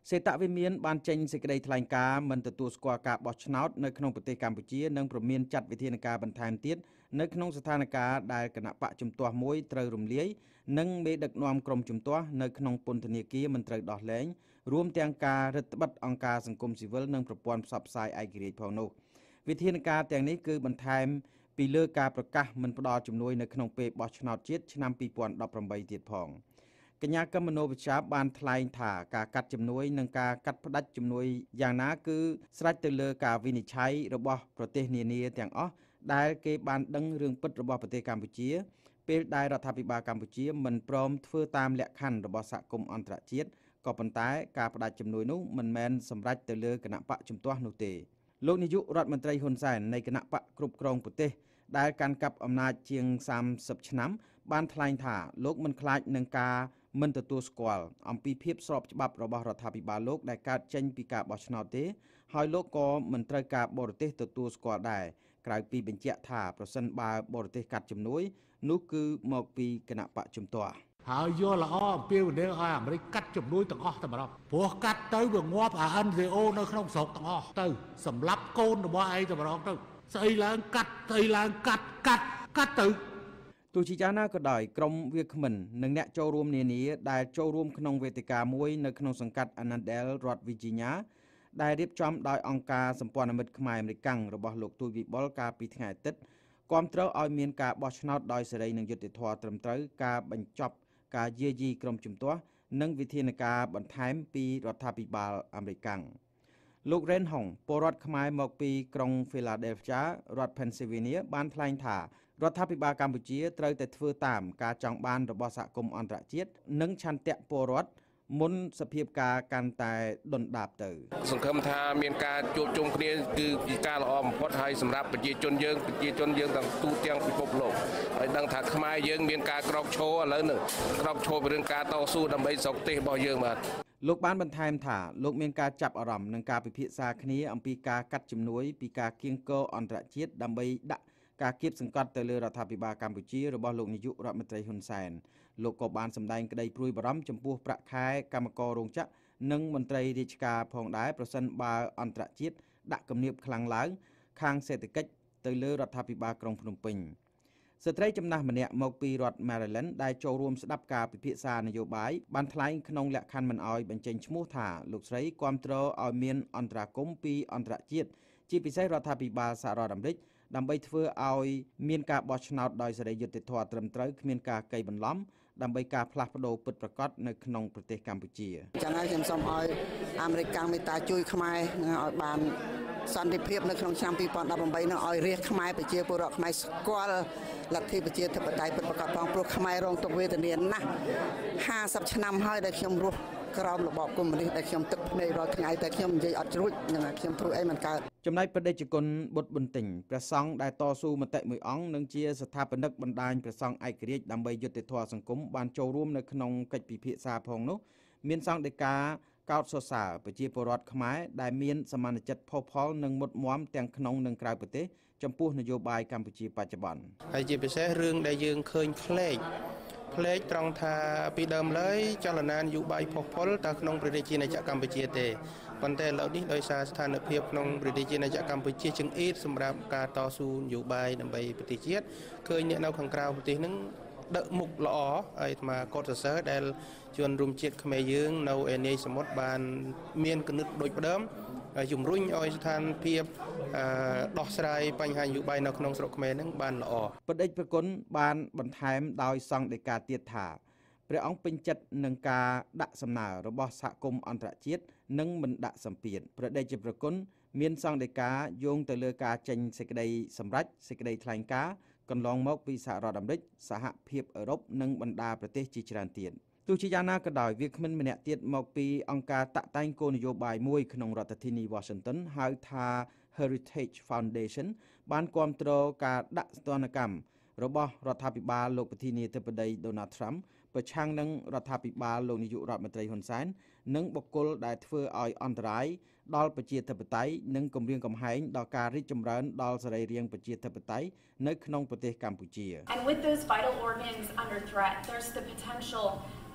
សេតវិមានបានចេញសេចក្តីថ្លែងការណ៍មិនទទួលស្គាល់ការបោះឆ្នោតនៅក្នុងប្រទេសកម្ពុជានិងព្រមានចាត់វិធានការបន្ថែមទៀតនៅក្នុងស្ថានភាពដែលគណៈបកជំទាស់មួយត្រូវរំលាយនិងមេដឹកនាំក្រុមជំទាស់នៅក្នុងពន្ធនាគារមិនត្រូវដោះលែងរួមទាំងការរឹតបន្តឹងអង្គការសង្គមស៊ីវិលនិងប្រព័ន្ធផ្សព្វផ្សាយឯករាជ្យផងនោះវិធានការទាំងនេះគឺបន្ថែមពីលើការប្រកាសមិនផ្ដល់ជំនួយនៅក្នុងពេលបោះឆ្នោតជាតិឆ្នាំពីរពាន់ដប់ប្រាំបីទៀតផងកញ្ញាកឹមមនោវិជ្ជាបានថ្លែងថាការកាត់ជំនួយនិងការកាត់ផ្តាច់ជំនួយយ៉ាងណាគឺស្រេចទៅលើការវិនិច្ឆ័យរបស់ប្រទេសនានាទាំងអស់ដែលគេបានដឹងរឿងពិតរបស់ប្រទេសកម្ពុជាពេលដែលរដ្ឋាភិបាលកម្ពុជាមិនព្រមធ្វើតាមលក្ខខណ្ឌរបស់សហគមន៍អន្តរជាតិក៏ប៉ុន្តែការផ្តាច់ជំនួយនោះមិនមែនសម្រេចទៅលើគណៈបកជំទាស់នោះទេលោកនាយករដ្ឋមន្ត្រីហ៊ុនសែននៃគណៈបកគ្រប់គ្រងប្រទេសដែលកាន់កាប់អំណាចជាងសាមសិបឆ្នាំបានថ្លែងថាលោកមិនខ្លាចនឹងការមិនទទួលស្គាល់អំពីភាពស្របច្បាប់របស់រដ្ឋាភិបាលលោកដែលកើតចេញពីការបោះឆ្នោតទេហើយលោកក៏មិនត្រូវការបរទេសទទួលស្គាល់ដែរក្រៅពីបញ្ជាក់ថាប្រសិនបើបរទេសកាត់ជំនួយនោះគឺមកពីគណៈបកជំទាស់ហើយយកល្អអំពីវនាឲ្យអាមេរិកកាត់ជំនួយទាំងអស់តែម្ដងព្រោះកាត់ទៅវាងាប់អា អិន ជី អូ នៅក្នុងស្រុកទាំងអស់ទៅសម្រាប់កូនរបស់ឯងតែម្ដងទៅស្អីឡើងកាត់ស្អីឡើងកាត់កាត់កាត់ទៅទោះជាយ៉ាងណាក៏ដោយក្រមវាគ្មិននិងអ្នកចូលរួមនានាដែលចូលរួមក្នុងវេទិកាមួយនៅក្នុងសង្កាត់ Annandale រដ្ឋ Virginia ដែលរៀបចំដោយអង្គការសម្ព័ន្ធមិត្តខ្មែរអាមេរិករបស់លោកទូចវិបុលកាលពីថ្ងៃអាទិត្យគាំទ្រឲ្យមានការបោះឆ្នោតដោយសេរីនិងយុត្តិធម៌ត្រឹមត្រូវការបញ្ចប់ការយាយីក្រុមជំទាស់និងវិធានការបន្ថែមពីរដ្ឋាភិបាលអាមេរិកលោក Ren Hong ពលរដ្ឋខ្មែរមកពីក្រុង Philadelphia រដ្ឋ Pennsylvania បានថ្លែងថារដ្ឋាភិបាលកម្ពុជាត្រូវតែធ្វើតាមការចង់បានរបស់សហគមន៍អន្តរជាតិនិងឆន្ទៈពលរដ្ឋមុនសភាពការកាន់តែដុនដាបទៅសង្ឃឹមថាមានការជួបជុំគ្នាគឺជាការល្អបំផុតហើយសម្រាប់ប្រជាជនយើងប្រជាជនយើងទាំងទូទាំងពិភពលោកហើយដឹងថាខ្មែរយើងមានការក្រោកឈរឥឡូវនេះក្រោកឈរពីរឿងការតស៊ូដើម្បីស្រុកទេសរបស់យើងបាទលោកបានបន្ថែមថាលោកមានការចាប់អារម្មណ៍នឹងការពិភាក្សាគ្នាអំពីការកាត់ជំនួយពីការគៀងគរអន្តរជាតិដើម្បីដាក់ការគៀបសង្កត់ទៅលើរដ្ឋាភិបាលកម្ពុជារបស់លោកនាយករដ្ឋមន្ត្រីហ៊ុនសែនលោកក៏បានសម្ដែងក្តីព្រួយបារម្ភចំពោះប្រាក់ខែកម្មកររោងចក្រនិងមន្ត្រីរាជការផងដែរប្រសិនបើអន្តរជាតិដាក់គំនាបខ្លាំងឡើងខាងសេដ្ឋកិច្ចទៅលើរដ្ឋាភិបាលក្រុងភ្នំពេញស្ត្រីចំណាស់ម្នាក់មកពីរដ្ឋ Maryland ដែលចូលរួមស្ដាប់ការពិភាក្សានយោបាយបានថ្លែងក្នុងលក្ខខណ្ឌមិនអោយបញ្ចេញឈ្មោះថាលោកស្រីគាំទ្រឲ្យមានអន្តរាគមន៍ពីអន្តរជាតិជាពិសេសរដ្ឋាភិបាលសហរដ្ឋអាមេរិកដើម្បីធ្វើឲ្យមានការបោះឆ្នោតដោយសេរីយុត្តិធម៌ត្រឹមត្រូវគ្មានការកេងបន្លំដើម្បីការផ្លាស់ប្ដូរពិតប្រាកដនៅក្នុងប្រទេសកម្ពុជាចឹងហើយខ្ញុំសូមឲ្យអាមេរិកកាំងមេត្តាជួយខ្មែរឲ្យបានសន្តិភាពនៅក្នុងឆ្នាំពីរពាន់ដប់ប្រាំបីនោះឲ្យរាជខ្មែរប្រជាពលរដ្ឋខ្មែរស្គាល់លទ្ធិប្រជាធិបតេយ្យពិតប្រាកដផងព្រោះខ្មែររងទុក្ខវេទនាណាស់ហាសិបឆ្នាំហើយដែលខ្ញុំរស់ក្រោមរបបកុម្មុយនីសដែលខ្ញុំទឹកភ្នែករាល់ថ្ងៃតែខ្ញុំនិយាយអត់ជ្រួចហ្នឹងខ្ញុំធ្វើអីមិនកើតចំណែកបដិជគុណបុត្របន្ទិញព្រះសង្ឃដែលតស៊ូមតិមួយអង្គនិងជាស្ថាបនិកបណ្ដាញព្រះសង្ឃឯករាជ្យដើម្បីយុត្តិធម៌សង្គមបានចូលរួមនៅក្នុងកិច្ចពិភាក្សាផងនោះមានសង្ឃដីកាកោតសរសើរប្រជាពលរដ្ឋខ្មែរដែលមានសមានចិត្តផុសផុលនិងមុតមមទាំងក្នុងនិងក្រៅប្រទេសចំពោះនយោបាយកម្ពុជាបច្ចុប្បន្នហើយជាពិសេសរឿងដែលយើងឃើញផ្លេកផ្លេកត្រង់ថាពីដើមឡើយចលនានយោបាយផុសផុលតើក្នុងប្រទេសជាណាចក្រកម្ពុជាទេប៉ុន្តែឥឡូវនេះដោយសារស្ថានភាពក្នុងប្រទេសជាណាចក្រកម្ពុជាចង្អៀតសម្រាប់ការតស៊ូនយោបាយដើម្បីប្រទេសជាតិឃើញអ្នកនៅខាងក្រៅប្រទេសហ្នឹងដឹកមុខល្អហើយអាត្មាកត់សរសើរដែលជនរួមជាតិខ្មែរយើងនៅឯនាយសមុទ្របានមានគំនិតដូចដើមជំរុញឲ្យស្ថានភាពដោះស្រាយបញ្ហានយោបាយនៅក្នុងស្រុកខ្មែរនឹងបានល្អបដិជប្រគុណបានបន្ថែមដោយសង្ឃដីកាទៀតថាព្រះអង្គពេញចិត្តនឹងការដាក់សំណើរបស់សហគមន៍អន្តរជាតិនិងមិនដាក់សម្ពាធព្រះដេចប្រគុណមានសង្ឃដីកាយោងទៅលើការចេញសេចក្តីសម្រេចសេចក្តីថ្លែងការណ៍កន្លងមកពីសហរដ្ឋអាមេរិកសហភាពអឺរ៉ុបនិងបណ្ដាប្រទេសជាច្រើនទៀតទោះជាយ៉ាងណាក៏ដោយវាគ្មិនម្នាក់ទៀតមកពីអង្គការតាក់តែងគោលនយោបាយមួយក្នុងរដ្ឋធានី Washington ហៅថា Heritage Foundation បានគាំទ្រការដាក់ទណ្ឌកម្មរបស់រដ្ឋាភិបាលលោកប្រធានាធិបតី Donald Trump ប្រឆាំងនឹងរដ្ឋាភិបាលលោកនាយករដ្ឋមន្ត្រីហ៊ុនសែននិងបុគ្គលដែលធ្វើឲ្យអន្តរាយដល់ប្រជាធិបតេយ្យនិងគំរាមកំហែងដល់ការរីកចម្រើនដល់សេរីរាង្គប្រជាធិបតេយ្យនៅក្នុងប្រទេសកម្ពុជា And with those vital organs under threat there's the potential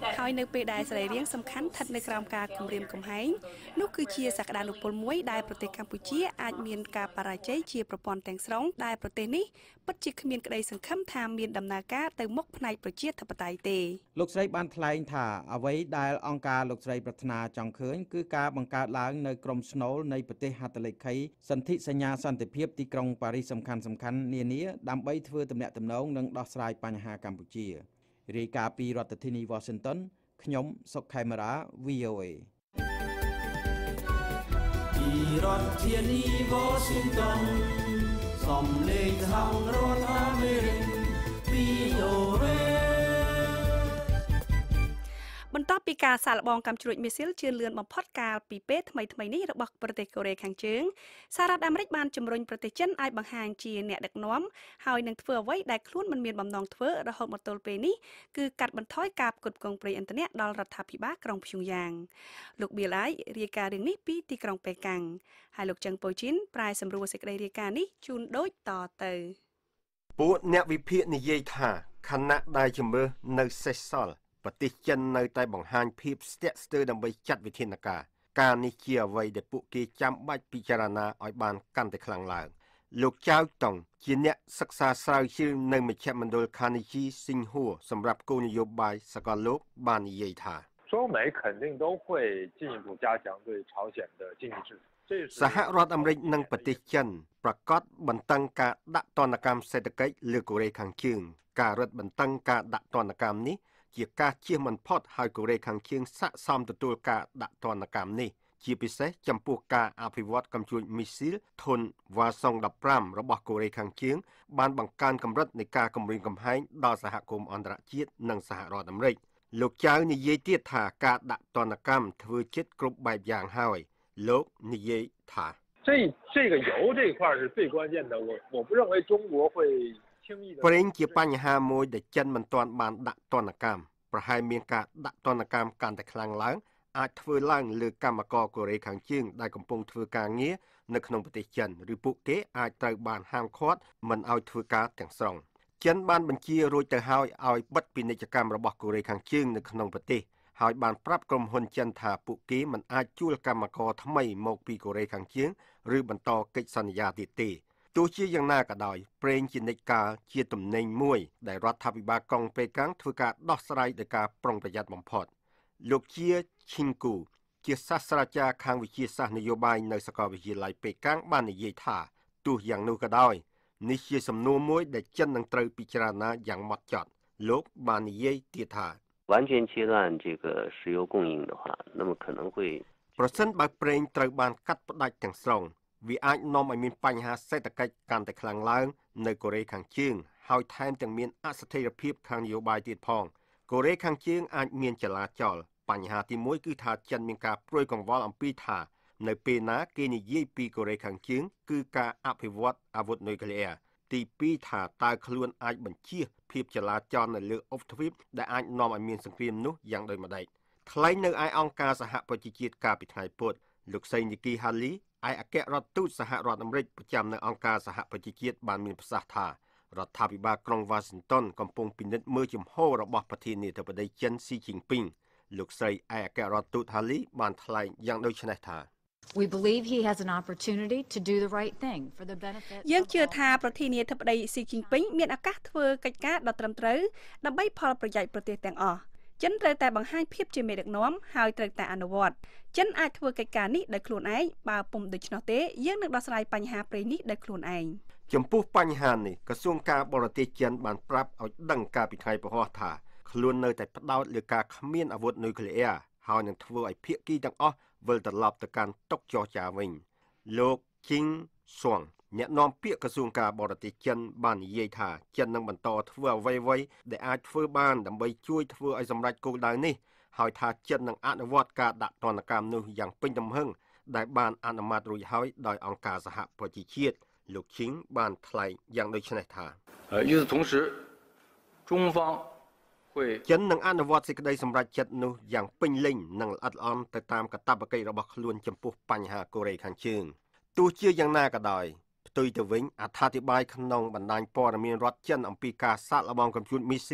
ហើយនៅពេលដែលសរីរាង្គសំខាន់ស្ថិតនៅក្រោមការគំរាមកំហែងនោះគឺជាសក្តានុពលមួយដែលប្រទេសកម្ពុជាអាចមានការបរាជ័យជាប្រព័ន្ធទាំងស្រុងដែលប្រទេសនេះពិតជាគ្មានក្តីសង្ឃឹមថាមានដំណើរការទៅមុខផ្នែកប្រជាធិបតេយ្យទេលោកស្រីបានថ្លែងថាអ្វីដែលអង្គការលោកស្រីប្រាថ្នាចង់ឃើញគឺការបង្កើតឡើងនៅក្រុមស្នូលនៃប្រទេសហត្ថលេខីសន្ធិសញ្ញាសន្តិភាពទីក្រុងប៉ារីសសំខាន់សំខាន់នានាដើម្បីធ្វើទំនាក់ទំនងនិងដោះស្រាយបញ្ហាកម្ពុជារាយការណ៍ពីរដ្ឋធានី Washington ខ្ញុំសុកខេមរា V O A ពីរដ្ឋធានី Washington សំឡេងសហរដ្ឋអាមេរិក V O A បន្ទាប់ពីការសាកល្បងកាំជ្រួចមីស៊ីលជឿនលឿនបំផុតកាលពីពេលថ្មីថ្មីនេះរបស់ប្រទេសកូរ៉េខាងជើងសហរដ្ឋអាមេរិកបានជំរុញប្រទេសចិនឲ្យបង្ហាញជាអ្នកដឹកនាំហើយនឹងធ្វើអ្វីដែលខ្លួនមិនមានបំណងធ្វើរហូតមកទល់ពេលនេះគឺកាត់បន្ថយការផ្គត់ផ្គង់ប្រេងឥន្ធនៈដល់រដ្ឋាភិបាលក្រុងព្យុងយ៉ាងលោកបៀលឡាយរាយការណ៍រឿងនេះពីទីក្រុងប៉េកាំងហើយលោកចឹងប៉ូជីនប្រាយសម្រួលសេចក្តីរាយការណ៍នេះជូនដូចតទៅពួកអ្នកវិភាគនិយាយថាខណៈដែលជំរឿនៅសេសសល់ប្រទេសចិននៅតែបង្ហាញភាពស្ទាក់ស្ទើរដើម្បីចាត់វិធានការការនេះជាអ្វីដែលពួកគេចាំបាច់ពិចារណាឲ្យបានកាន់តែខ្លាំងឡើងលោកចៅតុងជាអ្នកសិក្សាស្រាវជ្រាវនៅមជ្ឈមណ្ឌល Carnegie Tsinghua សម្រាប់គោលនយោបាយសកលលោកបាននិយាយថា中美肯定都会进一步加强对朝鲜的经济制裁សហរដ្ឋអាមេរិកនិងប្រទេសចិនប្រកាសបន្តឹងការដាក់ទណ្ឌកម្មសេដ្ឋកិច្ចលើកូរ៉េខាងជើងការរឹតបន្តឹងការដាក់ទណ្ឌកម្មនេះជាការជៀសមិនផុតឲ្យកូរ៉េខាងជើងស័ក្តិសមទទួលការដាក់ទណ្ឌកម្មនេះជាពិសេសចំពោះការអភិវឌ្ឍកាំជ្រួចមីស៊ីលធុនវ៉ាសុងដប់ប្រាំរបស់កូរ៉េខាងជើងបានបង្កើនកម្រិតនៃការគំរាមកំហែងដល់សហគមន៍អន្តរជាតិនិងសហរដ្ឋអាមេរិកលោកចៅនិយាយទៀតថាការដាក់ទណ្ឌកម្មធ្វើចិត្តគ្រប់បែបយ៉ាងហើយលោកនិយាយថា这这个油这一块是最关键的我我不认为中国会ប្រេងជាបញ្ហាមួយដែលចិនមិនទាន់បានដាក់ទណ្ឌកម្មប្រហែលមានការដាក់ទណ្ឌកម្មកាន់តែខ្លាំងឡើងអាចធ្វើឡើងលើកម្មករកូរ៉េខាងជើងដែលកំពុងធ្វើការងារនៅក្នុងប្រទេសចិនឬពួកគេអាចត្រូវបានហាមឃាត់មិនឲ្យធ្វើការទាំងស្រុងចិនបានបញ្ជារួចទៅហើយឲ្យបិទពាណិជ្ជកម្មរបស់កូរ៉េខាងជើងនៅក្នុងប្រទេសហើយបានប្រាប់ក្រុមហ៊ុនចិនថាពួកគេមិនអាចជួលកម្មករថ្មីមកពីកូរ៉េខាងជើងឬបន្តកិច្ចសន្យាទៀតទេទោះជាយ៉ាងណាក៏ដោយប្រេងជានិច្ចកាលជាទំនិញមួយដែលរដ្ឋាភិបាលក្រុងប៉េកាំងធ្វើការដោះស្រាយដោយការប្រុងប្រយ័ត្នបំផុតលោកជាឈីងគូជាសាស្ត្រាចារ្យខាងវិទ្យាសាស្ត្រនយោបាយនៅសាកលវិទ្យាល័យប៉េកាំងបាននិយាយថាទោះយ៉ាងនោះក៏ដោយនេះជាសំណួរមួយដែលចិននឹងត្រូវពិចារណាយ៉ាងម៉ត់ចត់លោកបាននិយាយទៀតថា完全切断这个石油供应的话那么可能会ប្រសិនបើប្រេងត្រូវបានកាត់ផ្ដាច់ទាំងស្រុងវាអាចនាំឲ្យមានបញ្ហាសេដ្ឋកិច្ចកាន់តែខ្លាំងឡើងនៅកូរ៉េខាងជើងហើយថែមទាំងមានអស្ថិរភាពខាងនយោបាយទៀតផងកូរ៉េខាងជើងអាចមានចលាចលបញ្ហាទីមួយគឺថាចិនមានការព្រួយកង្វល់អំពីថានៅពេលណាគេនិយាយពីកូរ៉េខាងជើងគឺការអភិវឌ្ឍអាវុធនុយក្លេអ៊ែរទីពីរថាតើខ្លួនអាចបញ្ជៀសភាពចលាចលនៅលើអុកទ្វីបដែលអាចនាំឲ្យមានសង្គ្រាមនោះយ៉ាងដូចម្តេចថ្លែងនៅឯអង្គការសហប្រជាជាតិកាលពីថ្ងៃពុធលោកស្រីនីគីហាលីឯអគ្គរដ្ឋទូតសហរដ្ឋអាមេរិកប្រចាំនៅអង្គការសហប្រជាជាតិបានមានប្រសាសន៍ថារដ្ឋាភិបាលក្រុង Washington កំពុងពិនិត្យមើលជំហររបស់ប្រធានាធិបតីចិនស៊ីជីនពីងលោកស្រីឯអគ្គរដ្ឋទូតហាលីបានថ្លែងយ៉ាងដូចនេះថា We believe he has an opportunity to do the right thing for the benefit យើងជឿថាប្រធានាធិបតីស៊ីជីនពីងមានឱកាសធ្វើកិច្ចការដ៏ត្រឹមត្រូវដើម្បីផលប្រយោជន៍ប្រទេសទាំងអស់ចិនត្រូវតែបង្ហាញភាពជាមេដឹកនាំហើយត្រូវតែអនុវត្តចិនអាចធ្វើកិច្ចការនេះដោយខ្លួនឯងបើពុំដូច្នោះទេយើងនឹងដោះស្រាយបញ្ហាប្រេងនេះដោយខ្លួនឯងចំពោះបញ្ហានេះក្រសួងការបរទេសចិនបានប្រាប់ឲ្យដឹងកាលពីថ្ងៃពហុថាខ្លួននៅតែផ្ដោតលើការគ្មានអាវុធនុយក្លេអ៊ែរហើយនឹងធ្វើឲ្យភាគីទាំងអស់វិលត្រឡប់ទៅកាន់តុចរចាវិញលោកជីងស៊ុងអ្នកនាំពាក្យក្រសួងការបរទេសចិនបាននិយាយថាចិននឹងបន្តធ្វើអ្វីៗដែលអាចធ្វើបានដើម្បីជួយធ្វើឲ្យសម្រេចគោលដៅនេះហើយថាចិននឹងអនុវត្តការដាក់ទណ្ឌកម្មនោះយ៉ាងពេញទំហឹងដែលបានអនុម័តរួចហើយដោយអង្គការសហប្រជាជាតិលោកឈីងបានថ្លែងយ៉ាងដូចនេះថា与此同时中方ចិននឹងអនុវត្តសេចក្តីសម្រេចចិត្តនោះយ៉ាងពេញលេញនិងល្អិតល្អន់ទៅតាមកាតព្វកិច្ចរបស់ខ្លួនចំពោះបញ្ហាកូរ៉េខាងជើងទោះជាយ៉ាងណាក៏ដោយផ្ទុយទៅវិញអត្ថាធិប្បាយក្នុងបណ្ដាញព័ត៌មានរដ្ឋចិនអំពីការសាកល្បងកំពូលមីស៊ីល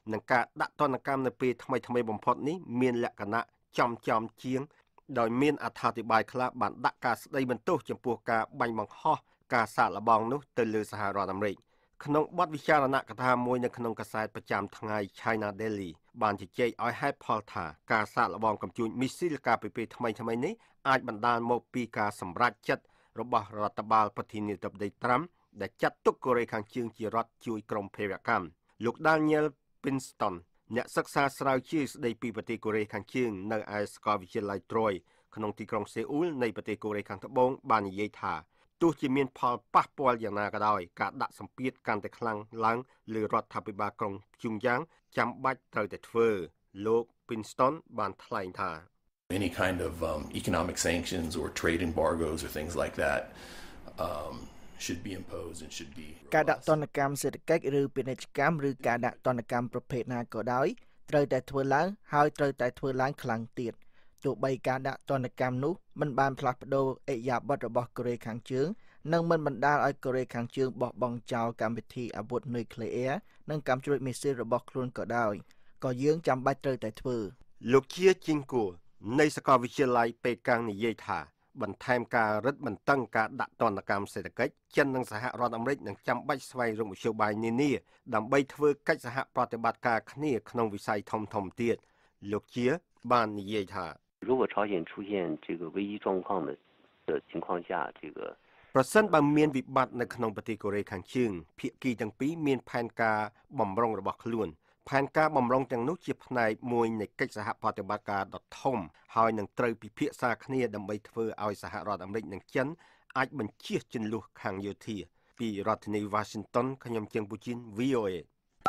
នឹងការដាក់ទណ្ឌកម្មនៅពេលថ្មីថ្មីបំផុតនេះមានលក្ខណៈចំចំជាងដោយមានអត្ថាធិប្បាយខ្លះបានដាក់ការស្ដីបន្ទោសចំពោះការបាញ់បង្ហោះការសាកល្បងនោះទៅលើសហរដ្ឋអាមេរិកក្នុងបទវិចារណកថាមួយនៅក្នុងកាសែតប្រចាំថ្ងៃ China Daily បានជជែកឲ្យហេតុផលថាការសាកល្បងកំជួញមីស៊ីលការពីពេលថ្មីថ្មីនេះអាចបណ្ដាលមកពីការសម្រេចចិត្តរបស់រដ្ឋបាលប្រធានាធិបតីត្រាំដែលចាត់ទុកកូរ៉េខាងជើងជារដ្ឋជួយក្រុមភេរវកម្មលោក Daniel Pinston អ្នកសិក្សាស្រាវជ្រាវស្ដីពីប្រទេសកូរ៉េខាងជើងនៅឯសាកលវិទ្យាល័យ Troy ក្នុងទីក្រុងសេអ៊ូលនៃប្រទេសកូរ៉េខាងត្បូងបាននិយាយថាទោះជាមានផលប៉ះពាល់យ៉ាងណាក៏ដោយការដាក់សម្ពាធកាន់តែខ្លាំងឡើងលើរដ្ឋាភិបាលក្រុងព្យុងយ៉ាងចាំបាច់ត្រូវតែធ្វើលោក Pinston បានថ្លែងថា Any kind of um, economic sanctions or trade embargoes or things like that um, should be imposed and should be ការដាក់ទណ្ឌកម្មសេដ្ឋកិច្ចឬពាណិជ្ជកម្មឬការដាក់ទណ្ឌកម្មប្រភេទណាក៏ដោយត្រូវតែធ្វើឡើងហើយត្រូវតែធ្វើឡើងខ្លាំងទៀតទោះបីការដាក់ទណ្ឌកម្មនោះមិនបានផ្លាស់ប្ដូរអិយាបថរបស់កូរ៉េខាងជើងនិងមិនបណ្ដាលឲ្យកូរ៉េខាងជើងបោះបង់ចោលកម្មវិធីអាវុធនុយក្លេអ៊ែរនិងកាំជ្រួចមីស៊ីលរបស់ខ្លួនក៏ដោយក៏យើងចាំបាច់ត្រូវតែធ្វើលោកជាជីងគួរនៃសាកលវិទ្យាល័យប៉េកាំងនិយាយថាបន្ថែមការរឹតបន្តឹងការដាក់ទណ្ឌកម្មសេដ្ឋកិច្ចចិននិងសហរដ្ឋអាមេរិកនឹងចាំបាច់ស្វែងរកមធ្យោបាយនានាដើម្បីធ្វើកិច្ចសហប្រតិបត្តិការគ្នាក្នុងវិស័យធំធំទៀតលោកជាបាននិយាយថា如果朝鲜出现这个危机状况的的情况下这个ប្រសិនបើមានវិបត្តិនៅក្នុងប្រទេសកូរ៉េខាងជើងភាគីទាំងពីរមានផែនការបំរុងរបស់ខ្លួនផែនការបំរុងទាំងនោះជាផ្នែកមួយនៃកិច្ចសហប្រតិបត្តិការដ៏ធំហើយនឹងត្រូវពិភាក្សាគ្នាដើម្បីធ្វើឲ្យសហរដ្ឋអាមេរិកនិងចិនអាចបញ្ជៀសជន្លុះខាងយោធាពីរដ្ឋធានី Washington ខ្ញុំជាងពូជីន V O A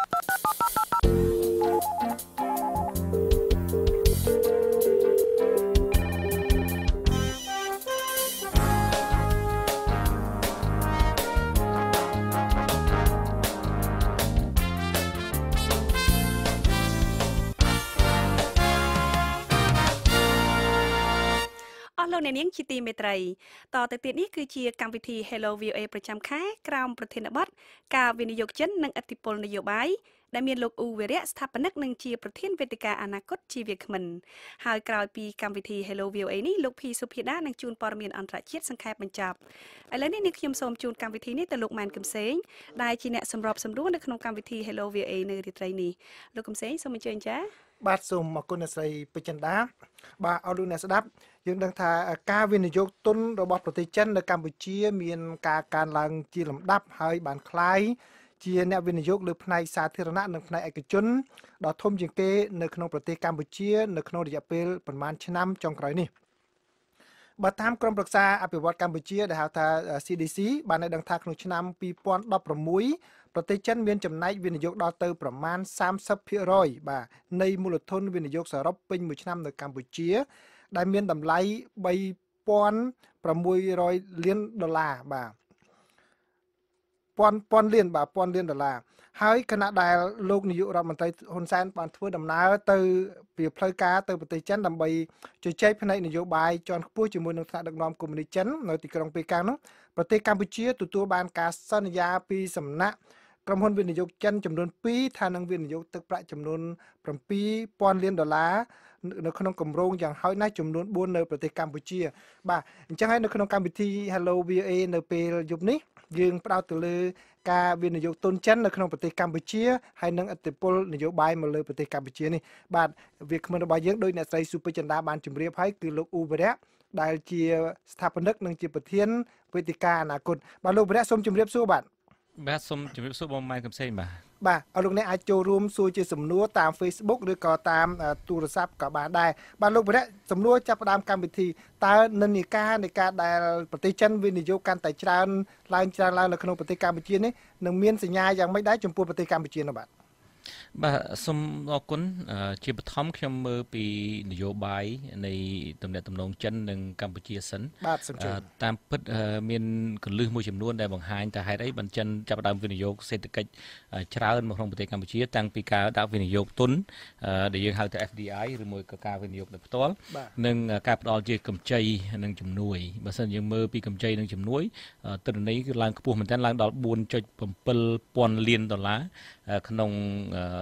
លោកអ្នកនាងជាទីមេត្រីតទៅទៀតនេះគឺជាកម្មវិធី Hello វី អូ អេ ប្រចាំខែក្រោមប្រធានបទការវិនិយោគចិននិងឥទ្ធិពលនយោបាយដែលមានលោកអ៊ូវីរៈស្ថាបនិកនិងជាប្រធានវេទិកាអនាគតជាវាគ្មិនហើយក្រោយពីកម្មវិធី Hello វី អូ អេ នេះលោកភីសុភាដានឹងជួនព័ត៌មានអន្តរជាតិសង្ខេបបញ្ចប់ឥឡូវនេះនេះខ្ញុំសូមជូនកម្មវិធីនេះទៅលោកម៉ែនកឹមសេងដែលជាអ្នកសម្របសម្រួលនៅក្នុងកម្មវិធី Hello វី អូ អេ នៅរាត្រីនេះលោកកឹមសេងសូមអញ្ជើញចា៎បាទសូមអរគុណអ្នកស្រីពេជ្រចិន្តាបាទអរលោកអ្នកស្ដាប់យើងដឹងថាការវិនិយោគទុនរបស់ប្រទេសចិននៅកម្ពុជាមានការកើនឡើងជាលំដាប់ហើយបានคล้ายជាអ្នកវិនិយោគលើផ្នែកសាធារណៈនិងផ្នែកឯកជនដ៏ធំជាងគេនៅក្នុងប្រទេសកម្ពុជានៅក្នុងរយៈពេលប្រមាណឆ្នាំចុងក្រោយនេះបើតាមក្រុមប្រឹក្សាអភិវឌ្ឍកម្ពុជាដែលហៅថា C D C បានឲ្យដឹងថាក្នុងឆ្នាំពីរពាន់ដប់ប្រាំមួយប្រទេសចិនមានចំណែកវិនិយោគដល់ទៅប្រមាណ សាមសិបភាគរយ បាទនៃមូលធនវិនិយោគសរុបពេញមួយឆ្នាំនៅកម្ពុជាដែលមានតម្លៃ បីពាន់ប្រាំមួយរយលានដុល្លារបាទពាន់ពាន់លានបាទពាន់លានដុល្លារហើយគណៈដែលលោកនាយករដ្ឋមន្ត្រីហ៊ុនសែនបានធ្វើដំណើរទៅពីផ្លូវការទៅប្រទេសចិនដើម្បីជជែកផ្នែកនយោបាយជាន់ខ្ពស់ជាមួយនឹងថ្នាក់ដឹកនាំកុម្មុយនីសចិននៅទីក្រុងប៉េកាំងនោះប្រទេសកម្ពុជាទទួលបានការសន្យាពីសំណាក់ក្រុមហ៊ុនវិនិយោគចិនចំនួនពីរថានឹងវិនិយោគទឹកប្រាក់ចំនួន ប្រាំពីរពាន់លានដុល្លារនៅក្នុងគម្រោងយ៉ាងហោចណាស់ចំនួនបួននៅប្រទេសកម្ពុជាបាទអញ្ចឹងហើយនៅក្នុងកម្មវិធី Hello វី អូ អេ នៅពេលយប់នេះយើងផ្ដោតទៅលើការវិនិយោគទុនចិននៅក្នុងប្រទេសកម្ពុជាហើយនឹងឥទ្ធិពលនយោបាយមកលើប្រទេសកម្ពុជានេះបាទវាគ្មិនរបស់យើងដោយអ្នកស្រីសុពេជ្រចិន្តាបានជម្រាបហើយគឺលោកអ៊ូវីរៈដែលជាស្ថាបនិកនិងជាប្រធានវេទិកាអនាគតបាទលោកវីរៈសូមជម្រាបសួរបាទបាទសូមជម្រាបសួរបងម៉ែកំសេងបាទបាទអរលោកអ្នកអាចចូលរួមសួរជាសំណួរតាម Facebook ឬក៏តាមទូរស័ព្ទក៏បានដែរបាទលោកវីរៈសំណួរចាប់ផ្ដើមកម្មវិធីតើនិន្នាការនៃការដែលប្រទេសចិនវិនិយោគកាន់តែច្រើនឡើងច្រើនឡើងនៅក្នុងប្រទេសកម្ពុជានេះនឹងមានសញ្ញាយ៉ាងម៉េចដែរចំពោះប្រទេសកម្ពុជានោះបាទបាទសូមអរគុណជាបឋមខ្ញុំមើលពីនយោបាយនៃទំនាក់ទំនងចិននិងកម្ពុជាសិនតាមពិតមានកលឹះមួយចំនួនដែលបង្ហាញថាហេតុអីបានចិនចាប់ផ្ដើមវិនិយោគសេដ្ឋកិច្ចច្រើនមកក្នុងប្រទេសកម្ពុជាតាំងពីការដាក់វិនិយោគទុនដែលយើងហៅថា F D I ឬមួយក៏ការវិនិយោគដោយផ្ទាល់និងការផ្ដល់ជាកម្ចីនិងជំនួយបើសិនយើងមើលពីកម្ចីនិងជំនួយទិន្នន័យគឺឡើងខ្ពស់មែនទែនឡើងដល់ បួន ចុច bảy ពាន់លានដុល្លារក្នុង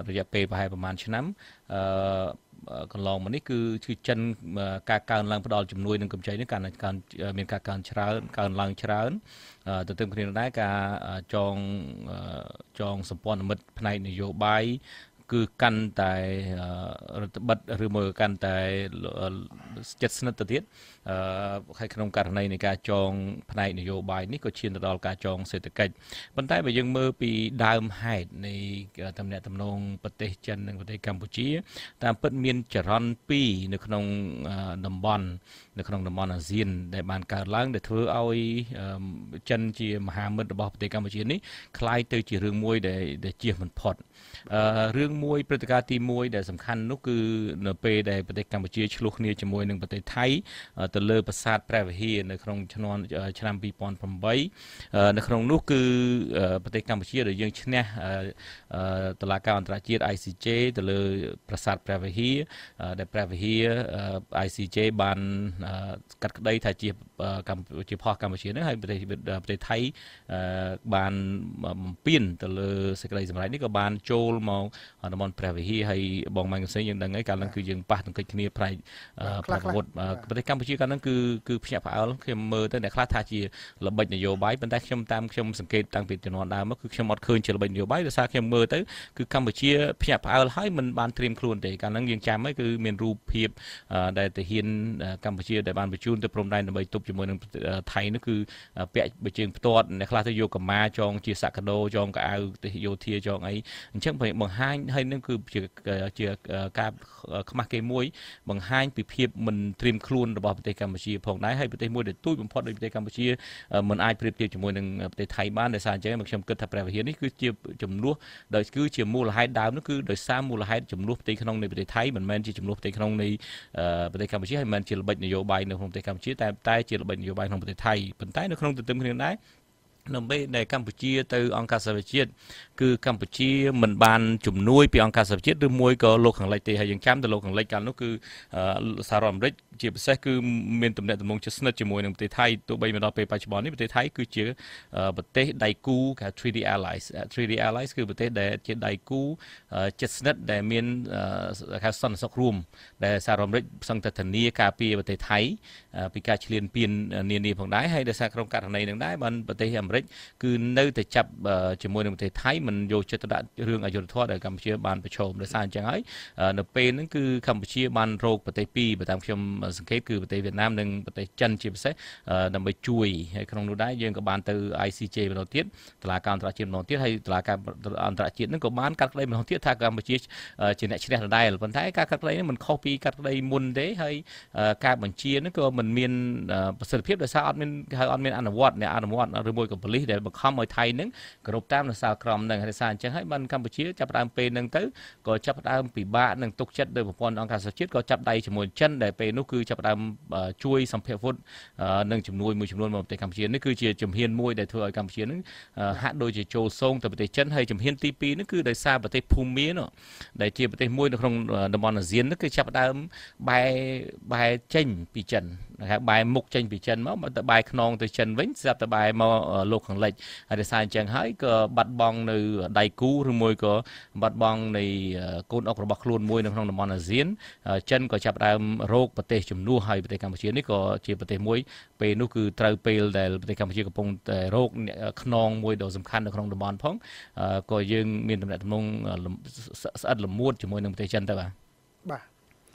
រយៈពេលប្រហែលប្រហែលឆ្នាំអឺកន្លងមកនេះគឺគឺចិនការកើនឡើងផ្ដល់ជំនួយនឹងកម្ចីនេះការកើនមានការកើនច្រើនកើនឡើងច្រើនទន្ទឹមគ្នាដែរការចងចងសម្ព័ន្ធមិត្តផ្នែកនយោបាយគឺកាន់តែរដ្ឋបិទឬមួយកាន់តែចិត្តស្និទ្ធទៅទៀតហើយក្នុងករណីនៃការចងផ្នែកនយោបាយនេះក៏ឈានទៅដល់ការចងសេដ្ឋកិច្ចប៉ុន្តែបើយើងមើលពីដើមហេតុនៃទំនាក់ទំនងប្រទេសចិននិងប្រទេសកម្ពុជាតាមពិតមានចរន្តពីរនៅក្នុងតំបន់នៅក្នុងតំបន់អាស៊ានដែលបានកើតឡើងដែលធ្វើឲ្យចិនជាមហាមិត្តរបស់ប្រទេសកម្ពុជានេះคล้ายទៅជារឿងមួយដែលជៀសមិនផុតរឿងមួយព្រឹត្តិការណ៍ទីមួយដែលសំខាន់នោះគឺនៅពេលដែលប្រទេសកម្ពុជាឆ្លោះគ្នាជាមួយនឹងប្រទេសថៃទៅលើប្រាសាទព្រះវិហារនៅក្នុងឆ្នាំឆ្នាំពីរពាន់ប្រាំបីនៅក្នុងនោះគឺប្រទេសកម្ពុជាដែលយើងឈ្នះតុលាការអន្តរជាតិ I C J ទៅលើប្រាសាទព្រះវិហារដែលព្រះវិហារ I C J បានកាត់ក្តីថាជាជាផុសកម្ពុជានឹងហើយប្រទេសប្រទេសថៃបានបំពេញទៅលើសេចក្តីសម្រេចនេះក៏បានចូលមកតំបន់ព្រះវិហារហើយបងម៉ែងកសែងយើងដឹងហើយកាលហ្នឹងគឺយើងប៉ះទង្គិចគ្នាផ្នែកប្រវត្តិប្រទេសកម្ពុជាកាលហ្នឹងគឺគឺភ្ញាក់ផ្អើលខ្ញុំមើលទៅអ្នកខ្លះថាជាល្បិចនយោបាយប៉ុន្តែខ្ញុំតាមខ្ញុំសង្កេតតាំងពីជំនាន់ដើមមកគឺខ្ញុំអត់ឃើញជាល្បិចនយោបាយដោយសារខ្ញុំមើលទៅគឺកម្ពុជាភ្ញាក់ផ្អើលហើយមិនបានត្រៀមខ្លួនទេកាលហ្នឹងយើងចាំហើយគឺមានរូបភាពដែលទាហានកម្ពុជាដែលបានបញ្ជូនទៅព្រំដែនដើម្បីទប់ជាមួយនឹងថៃនោះគឺពាក់បិជើងផ្ទាត់អ្នកខ្លះទៅយកកម្មាចងជាសក្កដោចងកៅអៅយោធាចងអីអញ្ចឹងបង្ហាញហើយនឹងគឺជាជាការខ្មាស់គេមួយបង្ហាញពីភាពមិនត្រៀមខ្លួនរបស់ប្រទេសកម្ពុជាផងដែរហើយប្រទេសមួយដែលទូចបំផុតដូចប្រទេសកម្ពុជាមិនអាចប្រៀបធៀបជាមួយនឹងប្រទេសថៃបានដោយសារអញ្ចឹងខ្ញុំគិតថាព្រះវិហារនេះគឺជាចំនួនដោយគឺជាមូលហេតុដើមនោះគឺដោយសារមូលហេតុចំនួនផ្ទៃក្នុងនៃប្រទេសថៃមិនមែនជាចំនួនផ្ទៃក្នុងនៃប្រទេសកម្ពុជាហើយមិនមែនជាល្បិចនយោបាយនៅក្នុងប្រទេសកម្ពុជាតែតែជាល្បិចនយោបាយក្នុងប្រទេសថៃប៉ុន្តែនៅក្នុងទន្ទឹមគ្នាដែរនៅពេលដែលកម្ពុជាទៅអង្គការសហប្រជាជាតិគឺកម្ពុជាមិនបានជំនួយពីអង្គការសហប្រជាជាតិឬមួយក៏លោកខាងលិចទេហើយយើងចាំទៅលោកខាងលិចកាលនោះគឺសហរដ្ឋអាមេរិកជាពិសេសគឺមានទំនាក់ទំនងជិតស្និទ្ធជាមួយនឹងប្រទេសថៃទោះបីមកដល់ពេលបច្ចុប្បន្ននេះប្រទេសថៃគឺជាប្រទេសដៃគូគេ three D allies three D allies គឺប្រទេសដែលជាដៃគូជិតស្និទ្ធដែលមានហៅសន្តិសុខរួមដែលសហរដ្ឋអាមេរិកសង្កត់ធានាការពារប្រទេសថៃពីការឈ្លានពាននានាផងដែរហើយដោយសារក្នុងករណីនឹងដែរបានប្រទេសអាមេរិកគឺនៅតែចាប់ជាមួយនឹងប្រទេសថៃមិនយកចិត្តទុកដាក់រឿងអយុត្តិធម៌ដែលកម្ពុជាបានប្រឈមដោយសារអញ្ចឹងហើយនៅពេលហ្នឹងគឺកម្ពុជាបានរកប្រទេសពីរបើតាមខ្ញុំសង្កេតគឺប្រទេសវៀតណាមនិងប្រទេសចិនជាពិសេសដើម្បីជួយហើយក្នុងនោះដែរយើងក៏បានទៅ I C J ម្ដងទៀតតុលាការអន្តរជាតិម្ដងទៀតហើយតុលាការអន្តរជាតិហ្នឹងក៏បានកាត់ក្តីម្ដងទៀតថាកម្ពុជាជាអ្នកឈ្នះដដែលប៉ុន្តែការកាត់ក្តីនេះមិនខុសពីកាត់ក្តីមុនទេហើយការបញ្ជាហ្នឹងក៏មិនមានប្រសិទ្ធភាពដោយសារអត់មានហៅអត់មានអនុវត្តអ្នកអនុវត្តឬមួយក៏ប៉ូលីសដែលបង្ខំឲ្យថៃហ្នឹងគោរពតាមនៅសាលក្រមហ្នឹងហើយសារអញ្ចឹងហើយបានកម្ពុជាចាប់ផ្ដើមពេលហ្នឹងទៅក៏ចាប់ផ្ដើមពិបាកនឹងទុកចិត្តដោយប្រព័ន្ធអង្គការសហជាតិក៏ចាប់ដៃជាមួយចិនដែលពេលនោះគឺចាប់ផ្ដើមជួយសម្ភារវុធនិងជំនួយមួយចំនួនមកប្រទេសកម្ពុជានេះគឺជាជំហានមួយដែលធ្វើឲ្យកម្ពុជាហ្នឹងហាក់ដូចជាចូលសងទៅប្រទេសចិនហើយជំហានទីពីរហ្នឹងគឺដោយសារប្រទេសភូមានោះដែលជាប្រទេសមួយនៅក្នុងតំបន់អាស៊ានហ្នឹងគឺចាប់ផ្ដើមបែរបែរចេញពីចិនហើយបែរមុខចេញពីចិនមកទៅបែរខ្នងទៅចិនវិញស្រាប់តែបែរមកលោកខាងលិចហើយដោយសារអញ្ចឹងហើយក៏បាត់បង់នៅដៃគូឬមួយក៏បាត់បង់នៃកូនអុករបស់ខ្លួនមួយនៅក្នុងតំបន់អាស៊ានចិនក៏ចាប់ផ្ដើមរកប្រទេសជំនួសហើយប្រទេសកម្ពុជានេះក៏ជាប្រទេសមួយពេលនោះគឺត្រូវពេលដែលប្រទេសកម្ពុជាកំពុងតែរកខ្នងមួយដ៏សំខាន់នៅក្នុងតំបន់ផងក៏យើងមានទំនាក់ទំនងស្អិតល្មួតជាមួយនឹងប្រទេសចិនទៅបាទបាទ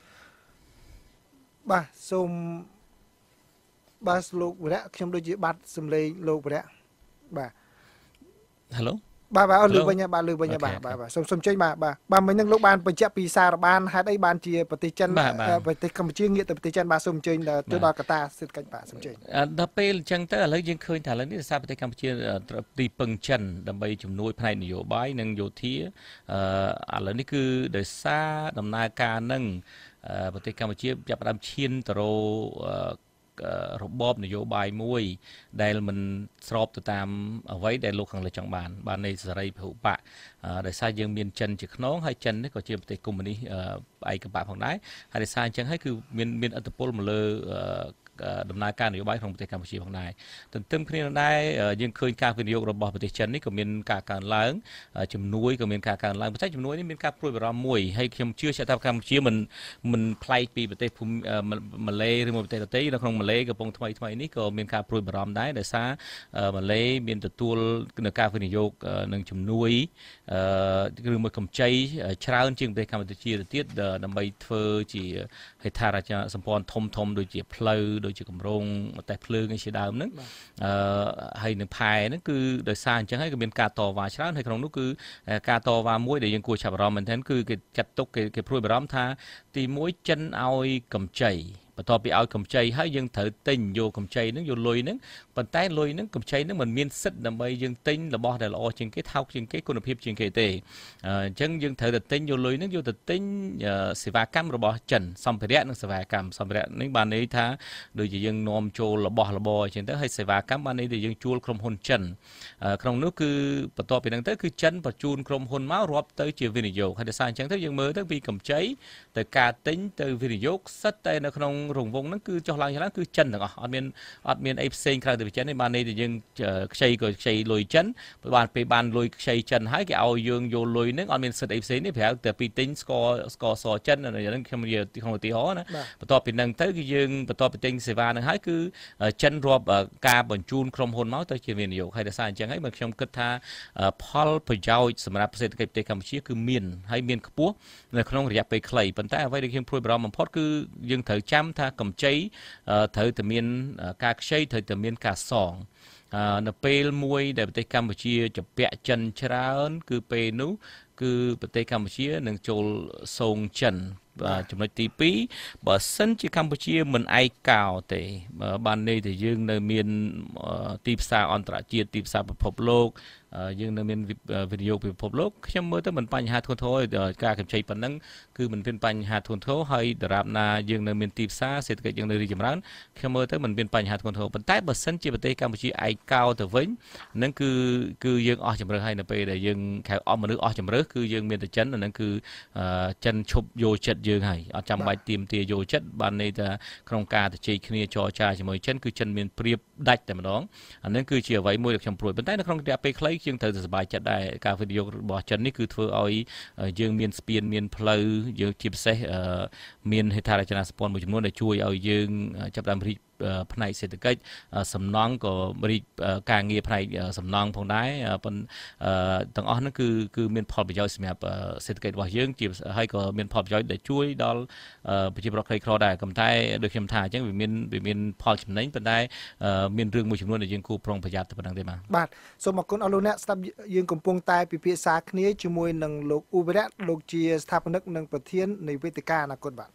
បាទសូមបាទលោកវរៈខ្ញុំដូចជាបាត់សំឡេងលោកវរៈបាទ Hello បាទបាទលើវិញបាទលើវិញបាទបាទសូមសូមចេញបាទបាទបាទមិញនឹងលោកបានបញ្ជាក់ពីសារបានហេតុអីបានជាប្រទេសចិនប្រទេសកម្ពុជាងាកទៅប្រទេសចិនបាទសូមចេញទៅដល់កត្តាសេដ្ឋកិច្ចបាទសូមចេញដល់ពេលអញ្ចឹងទៅឥឡូវយើងឃើញថាឥឡូវនេះសារប្រទេសកម្ពុជាទីពឹងចិនដើម្បីជំនួយផ្នែកនយោបាយនិងយោធាឥឡូវនេះគឺដោយសារដំណើរការនឹងប្រទេសកម្ពុជាចាប់ផ្ដើមឈានទៅរករបបនយោបាយមួយដែលមិនស្របទៅតាមអ្វីដែលលោកខាងលើចង់បានបាននៃសេរីពហុបកដោយសារយើងមានចិនជាខ្នងហើយចិននេះក៏ជាប្រទេសកុម្មុយនីសឯកបកផងដែរហើយដោយសារអញ្ចឹងហើយគឺមានមានឥទ្ធិពលមកលើដំណើរការនយោបាយក្នុងប្រទេសកម្ពុជាផងដែរទន្ទឹមគ្នាដែរយើងឃើញការវិនិយោគរបស់ប្រទេសចិននេះក៏មានការកើនឡើងជំនួយក៏មានការកើនឡើងប៉ុន្តែជំនួយនេះមានការព្រួយបារម្ភមួយហើយខ្ញុំជឿថាកម្ពុជាមិនមិនប្លែកពីប្រទេសភូមិម៉ាឡេឬមួយប្រទេសដទៃនៅក្នុងម៉ាឡេកំពុងថ្មីថ្មីនេះក៏មានការព្រួយបារម្ភដែរដោយសារម៉ាឡេមានទទួលនៅការវិនិយោគនឹងជំនួយឬមួយកម្ចីច្រើនជាងប្រទេសកម្ពុជាទៅទៀតដើម្បីធ្វើជាហេដ្ឋារចនាសម្ព័ន្ធធំធំដូចជាផ្លូវដូចជាគម្រោងតែភ្លើងឯជាដើមហ្នឹងអឺហើយនឹងផែហ្នឹងគឺដោយសារអញ្ចឹងហើយក៏មានការតវ៉ាច្រើនហើយក្នុងនោះគឺការតវ៉ាមួយដែលយើងគួរចាប់អារម្មណ៍មែនទែនគឺគេចាត់ទុកគេគេព្រួយបារម្ភថាទីមួយចិនឲ្យកម្ចីបន្ទាប់ពីឲ្យកម្ចីហើយយើងត្រូវទិញយកកម្ចីហ្នឹងយកលុយហ្នឹងប៉ុន្តែលុយហ្នឹងកម្ចីហ្នឹងមិនមានសិទ្ធិដើម្បីយើងទិញរបស់ដែលល្អជាងគេថោកជាងគេគុណភាពជាងគេទេអញ្ចឹងយើងត្រូវតែទិញយកលុយហ្នឹងយកទៅទិញសេវាកម្មរបស់ចិនសម្ភារៈនិងសេវាកម្មសម្ភារៈនេះបានន័យថាដូចជាយើងនាំចូលរបស់របរអញ្ចឹងទៅហើយសេវាកម្មបានន័យថាយើងជួលក្រុមហ៊ុនចិនក្នុងនោះគឺបន្ទាប់ពីហ្នឹងទៅគឺចិនបញ្ជូនក្រុមហ៊ុនមករាប់ទៅជាវិនិយោគហើយដោយសារអញ្ចឹងទៅយើងមើលទៅពីកម្ចីទៅការទិញទៅវិនិយោគសិតតែនៅក្នុងរង្វង់ហ្នឹងគឺចុះឡើងចុះឡើងគឺចិនទាំងអស់អត់មានអត់មានអីផ្សេងក្រៅពីចិនទេបានន័យថាយើងខ្ចីក៏ខ្ចីលុយចិនបានពេលបានលុយខ្ចីចិនហើយគេឲ្យយើងយកលុយហ្នឹងអត់មានសិទ្ធិអីផ្សេងទេប្រហែលតែពីទិញស្ករស្ករសចិនហ្នឹងខ្ញុំនិយាយក្នុងឧទាហរណ៍ណាបន្ទាប់ពីហ្នឹងទៅគឺយើងបន្ទាប់ពីទិញសេវាហ្នឹងហើយគឺចិនរាប់ការបញ្ជូនក្រុមហ៊ុនមកទៅជាវិនិយោគហើយដោយសារអញ្ចឹងហើយបើខ្ញុំគិតថាផលប្រយោជន៍សម្រាប់សេដ្ឋកិច្ចប្រទេសកម្ពុជាគឺមានហើយមានខ្ពស់នៅក្នុងរយៈពេលខ្លីប៉ុន្តែអ្វីដែលខ្ញុំព្រួយបារម្ភបំផុតគឺយើងត្រូវចាំថាកម្ចីត្រូវតែមានការខ្ចីត្រូវតែមានការសងនៅពេលមួយដែលប្រទេសកម្ពុជាជពាក់ចិនច្រើនគឺពេលនោះគឺប្រទេសកម្ពុជានឹងចូលសងចិនចំណុចទីពីរបើសិនជាកម្ពុជាមិនឯកោទេបានន័យថាយើងនៅមានទីផ្សារអន្តរជាតិទីផ្សារពិភពលោកយើងនៅមានវិនិយោគពិភពលោកខ្ញុំមើលទៅមិនបញ្ហាធ្ងន់ធ្ងរការកម្ចីប៉ុណ្ណឹងគឺមិនមានបញ្ហាធ្ងន់ធ្ងរហើយដរាបណាយើងនៅមានទីផ្សារសេដ្ឋកិច្ចយើងនៅរីកចម្រើនខ្ញុំមើលទៅមិនមានបញ្ហាធ្ងន់ធ្ងរប៉ុន្តែបើសិនជាប្រទេសកម្ពុជាឯកោទៅវិញនឹងគឺគឺយើងអស់ជំរឿហើយនៅពេលដែលយើងខៅអស់មនុស្សអស់ជំរឿគឺយើងមានតែចិនអានឹងគឺចិនឈប់យកចិត្តយើងហើយអត់ចាំបាច់ទៀមទាយកចិត្តបានន័យថាក្នុងការទៅជែកគ្នាចរចាជាមួយចិនគឺចិនមានព្រៀបដាច់តែម្ដងអានឹងគឺជាអ្វីមួយដែលខ្ញុំព្រួយប៉ុន្តែនៅក្នុងរយៈពេលខ្លីយើងត្រូវតែសប្បាយចិត្តដែរការវិនិយោគរបស់ចិននេះគឺធ្វើឲ្យយើងមានស្ពានមានផ្លូវយើងជាពិសេសមានហេដ្ឋារចនាសម្ព័ន្ធមួយចំនួនដែលជួយឲ្យយើងចាប់ផ្ដើមរីកផ្នែកសេដ្ឋកិច្ចសំណង់ក៏រីកការងារផ្នែកសំណង់ផងដែរប៉ុន្តែទាំងអស់ហ្នឹងគឺគឺមានផលប្រយោជន៍សម្រាប់សេដ្ឋកិច្ចរបស់យើងជាហើយក៏មានផលប្រយោជន៍ដែលជួយដល់ប្រជាពលរដ្ឋក្រីក្រដែរប៉ុន្តែដូចខ្ញុំថាអញ្ចឹងវាមានវាមានផលចំណេញប៉ុន្តែមានរឿងមួយចំនួនដែលយើងគួរប្រុងប្រយ័ត្នទៅប៉ុណ្ណឹងទេបាទបាទសូមអរគុណអរលោកអ្នកស្ដាប់យើងកំពុងតែពិភាក្សាគ្នាជាមួយនឹងលោកឧបរៈលោកជាស្ថាបនិកនិងប្រធាននៃវេទិកាអនាគតបាទ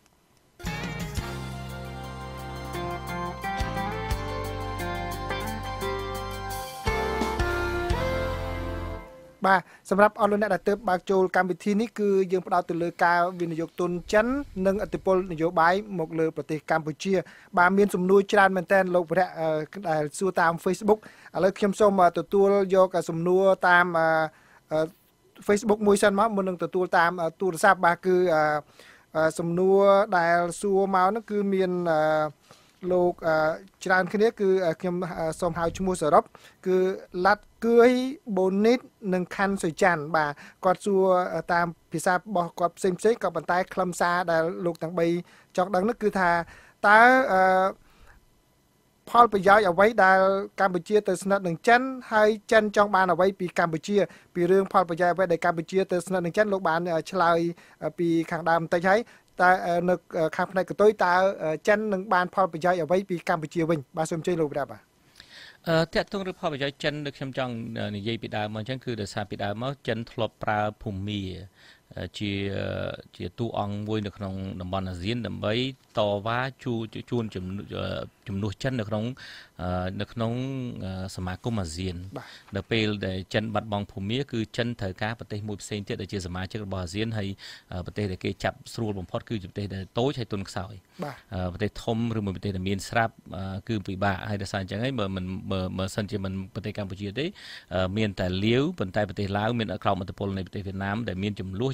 បាទសម្រាប់អស់លោកអ្នកដែលទើបបើកចូលកម្មវិធីនេះគឺយើងផ្ដោតទៅលើការវិនិយោគទុនចិននិងឥទ្ធិពលនយោបាយមកលើប្រទេសកម្ពុជាបាទមានសំណួរច្រើនមែនទែនលោកវរៈដែលសួរតាម Facebook ឥឡូវខ្ញុំសូមទទួលយកសំណួរតាម Facebook មួយសិនមកមុននឹងទទួលតាមទូរស័ព្ទបាទគឺសំណួរដែលសួរមកនោះគឺមានលោកច្រើនគ្នាគឺខ្ញុំសូមហៅឈ្មោះសរុបគឺឡាត់គឿយបូនីតនិងខាន់សុយច័ន្ទបាទគាត់សួរតាមភាសារបស់គាត់ផ្សេងផ្សេងក៏ប៉ុន្តែខ្លឹមសារដែលលោកទាំងបីចង់ដឹងនោះគឺថាតើផលប្រយោជន៍អ្វីដែលកម្ពុជាទៅស្និទ្ធនឹងចិនហើយចិនចង់បានអ្វីពីកម្ពុជាពីរឿងផលប្រយោជន៍អ្វីដែលកម្ពុជាទៅស្និទ្ធនឹងចិនលោកបានឆ្លើយពីខាងដើមបន្តិចហើយតើនៅខាងផ្នែកកតុយតើចិននឹងបានផលប្រយោជន៍អ្វីពីកម្ពុជាវិញបាទសូមជឿលោកប្រាប់បាទអឺតើតើរឿងផលប្រយោជន៍ចិនដូចខ្ញុំចង់និយាយពីដើមមកអញ្ចឹងគឺដោយសារពីដើមមកចិនធ្លាប់ប្រើភូមាជាជាតួអង្គមួយនៅក្នុងតំបន់អាស៊ានដើម្បីតវ៉ាជួជួនជំនួសចិននៅក្នុងនៅក្នុងសមាគមអាស៊ានដល់ពេលដែលចិនបាត់បង់ភូមាគឺចិនត្រូវការប្រទេសមួយផ្សេងទៀតដែលជាសមាជិករបស់អាស៊ានហើយប្រទេសដែលគេចាប់ស្រួលបំផុតគឺជាប្រទេសដែលតូចហើយទុនខ្សោយប្រទេសធំឬមួយប្រទេសដែលមានស្រាប់គឺពិបាកហើយដោយសារអញ្ចឹងហើយបើមិនបើសិនជាមិនប្រទេសកម្ពុជាទេមានតែលាវប៉ុន្តែប្រទេសឡាវមានក្រោមឥទ្ធិពលនៃប្រទេសវៀតណាមដែលមានចំនួន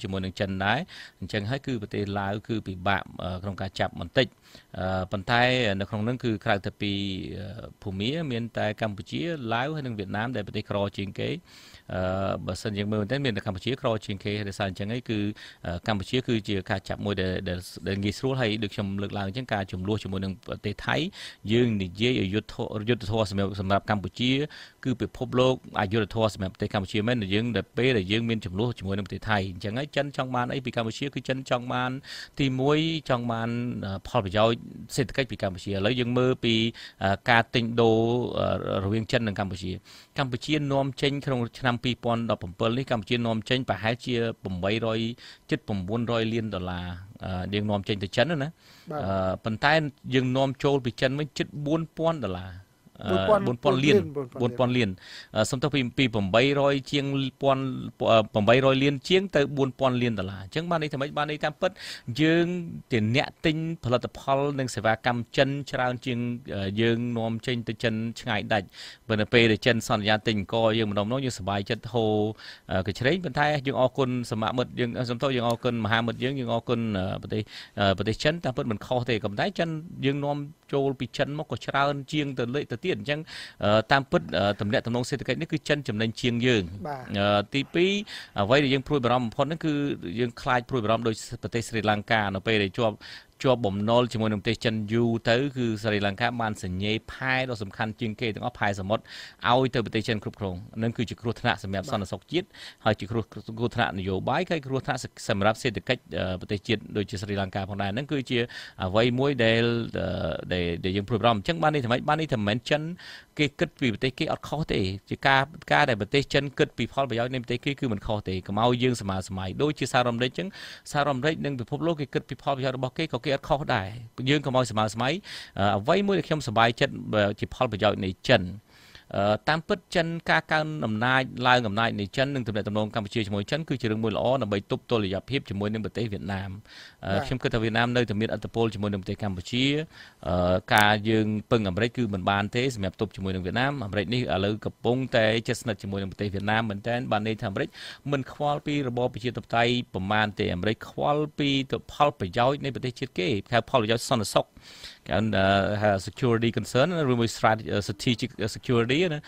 ជាមួយនឹងចិនដែរអញ្ចឹងហើយគឺប្រទេសឡាវគឺពិបាកក្នុងការចាប់បន្តិចប៉ុន្តែនៅក្នុងនោះគឺក្រៅទៅពីភូមាមានតែកម្ពុជាឡាវហើយនិងវៀតណាមដែលប្រទេសក្រជាងគេអឺបើសិនយើងមើលមែនទេមានតែកម្ពុជាក្រជាងគេដោយសារអញ្ចឹងឯងគឺកម្ពុជាគឺជាការចាប់មួយដែលដែលងាយស្រួលហើយដូចខ្ញុំលើកឡើងអញ្ចឹងការចំនួនជាមួយនឹងប្រទេសថៃយើងនិយាយឲ្យយុទ្ធយុទ្ធធម៌សម្រាប់សម្រាប់កម្ពុជាគឺពិភពលោកអយុធធម៌សម្រាប់ប្រទេសកម្ពុជាមែនយើងដែលពេលដែលយើងមានចំនួនជាមួយនឹងប្រទេសថៃអញ្ចឹងហើយចិនចង់បានអីពីកម្ពុជាគឺចិនចង់បានទីមួយចង់បានផលប្រយោជន៍សេដ្ឋកិច្ចពីកម្ពុជាឥឡូវយើងមើលពីការទិញដូររវាងចិននិងកម្ពុជាកម្ពុជានាំចេញក្នុងឆ្នាំពីរពាន់ដប់ប្រាំនេះកម្ពុជានាំចេញប្រហែលជាប្រាំបីរយជិតប្រាំបួនរយលានដុល្លារយើងនាំចេញទៅចិនណាប៉ុន្តែយើងនាំចូលពីចិនវិញជិតបួនពាន់ដុល្លារបួនពាន់លានបួនពាន់លានសំទោសពីពីប្រាំបីរយជាងពាន់ប្រាំបីរយលានជាងទៅបួនពាន់លានដុល្លារអញ្ចឹងបាននេះថាម៉េចបាននេះតាមពិតយើងជាអ្នកទិញផលិតផលនិងសេវាកម្មចិនច្រើនជាងយើងនាំចេញទៅចិនឆ្ងាយដាច់បើនៅពេលដែលចិនសន្យាទិញអង្គយើងម្ដងម្ដងយើងសប្បាយចិត្តហូរកញ្ជ្រែងប៉ុន្តែយើងអរគុណសមមិត្តយើងសំទោសយើងអរគុណមហាមិត្តយើងយើងអរគុណប្រទេសប្រទេសចិនតាមពិតមិនខុសទេក៏ប៉ុន្តែចិនយើងនាំចូលពីចិនមកក៏ច្រើនជាងទៅលេខទៅទៀតអញ្ចឹងតាមពិតតំណែងតំណងសេដ្ឋកិច្ចនេះគឺចិនចំណេញជាងយើងទីពីរអ្វីដែលយើងព្រួយបារម្ភបំផុតហ្នឹងគឺយើងខ្លាចព្រួយបារម្ភដោយប្រទេសស្រីលង្កានៅពេលដែលជាប់ជាប់បំណុលជាមួយនឹងប្រទេសចិនយូរទៅគឺស្រីលង្កាបានសញ្ញេផែដ៏សំខាន់ជាងគេទាំងអស់ផែសមុទ្រឲ្យទៅប្រទេសចិនគ្រប់គ្រងនឹងគឺជាគ្រោះថ្នាក់សម្រាប់សន្តិសុខជាតិហើយជាគ្រោះគ្រោះថ្នាក់នយោបាយហើយគ្រោះថ្នាក់សម្រាប់សេដ្ឋកិច្ចប្រទេសជាតិដូចជាស្រីលង្កាផងដែរហ្នឹងគឺជាអ្វីមួយដែលដែលយើងព្រួយបារម្ភអញ្ចឹងបាននេះថាម៉េចបាននេះថាមិនមែនចិនគេគិតពីប្រទេសគេអត់ខុសទេជាការការដែលប្រទេសចិនគិតពីផលប្រយោជន៍នៃប្រទេសគេគឺមិនខុសទេកុំឲ្យយើងសមាសម័យដូចជាសហរដ្ឋអាមេរិកអញ្ចឹងសហរដ្ឋអាមេរិកនិងពិភពលោកគេគិតពីផលប្រយោជន៍របស់គេក៏គេអត់ខុសដែរយើងកុំឲ្យសមាសម័យអ្វីមួយដែលខ្ញុំសប្បាយចិត្តជាផលប្រយោជន៍នៃចិនតាមពិតចិនការកើនអំណាចឡើងអំណាចនៃចិននិងទំនាក់ទំនងកម្ពុជាជាមួយចិនគឺជារឿងមួយល្អដើម្បីទប់ទល់តុល្យភាពជាមួយនឹងប្រទេសវៀតណាមខ្ញុំគិតថាវៀតណាមនៅតែមានឥទ្ធិពលជាមួយនឹងប្រទេសកម្ពុជាការយើងពឹងអាមេរិកគឺមិនបានទេសម្រាប់ទប់ជាមួយនឹងវៀតណាមអាមេរិកនេះឥឡូវកំពុងតែជិតស្និទ្ធជាមួយនឹងប្រទេសវៀតណាមមែនទែនបានន័យថាអាមេរិកមិនខ្វល់ពីរបបប្រជាធិបតេយ្យប្រមាណទេអាមេរិកខ្វល់ពីផលប្រយោជន៍នៃប្រទេសជាតិគេហៅផលប្រយោជន៍សន្តិសុខគេហៅ security concern ឬមួយ strategic security ណា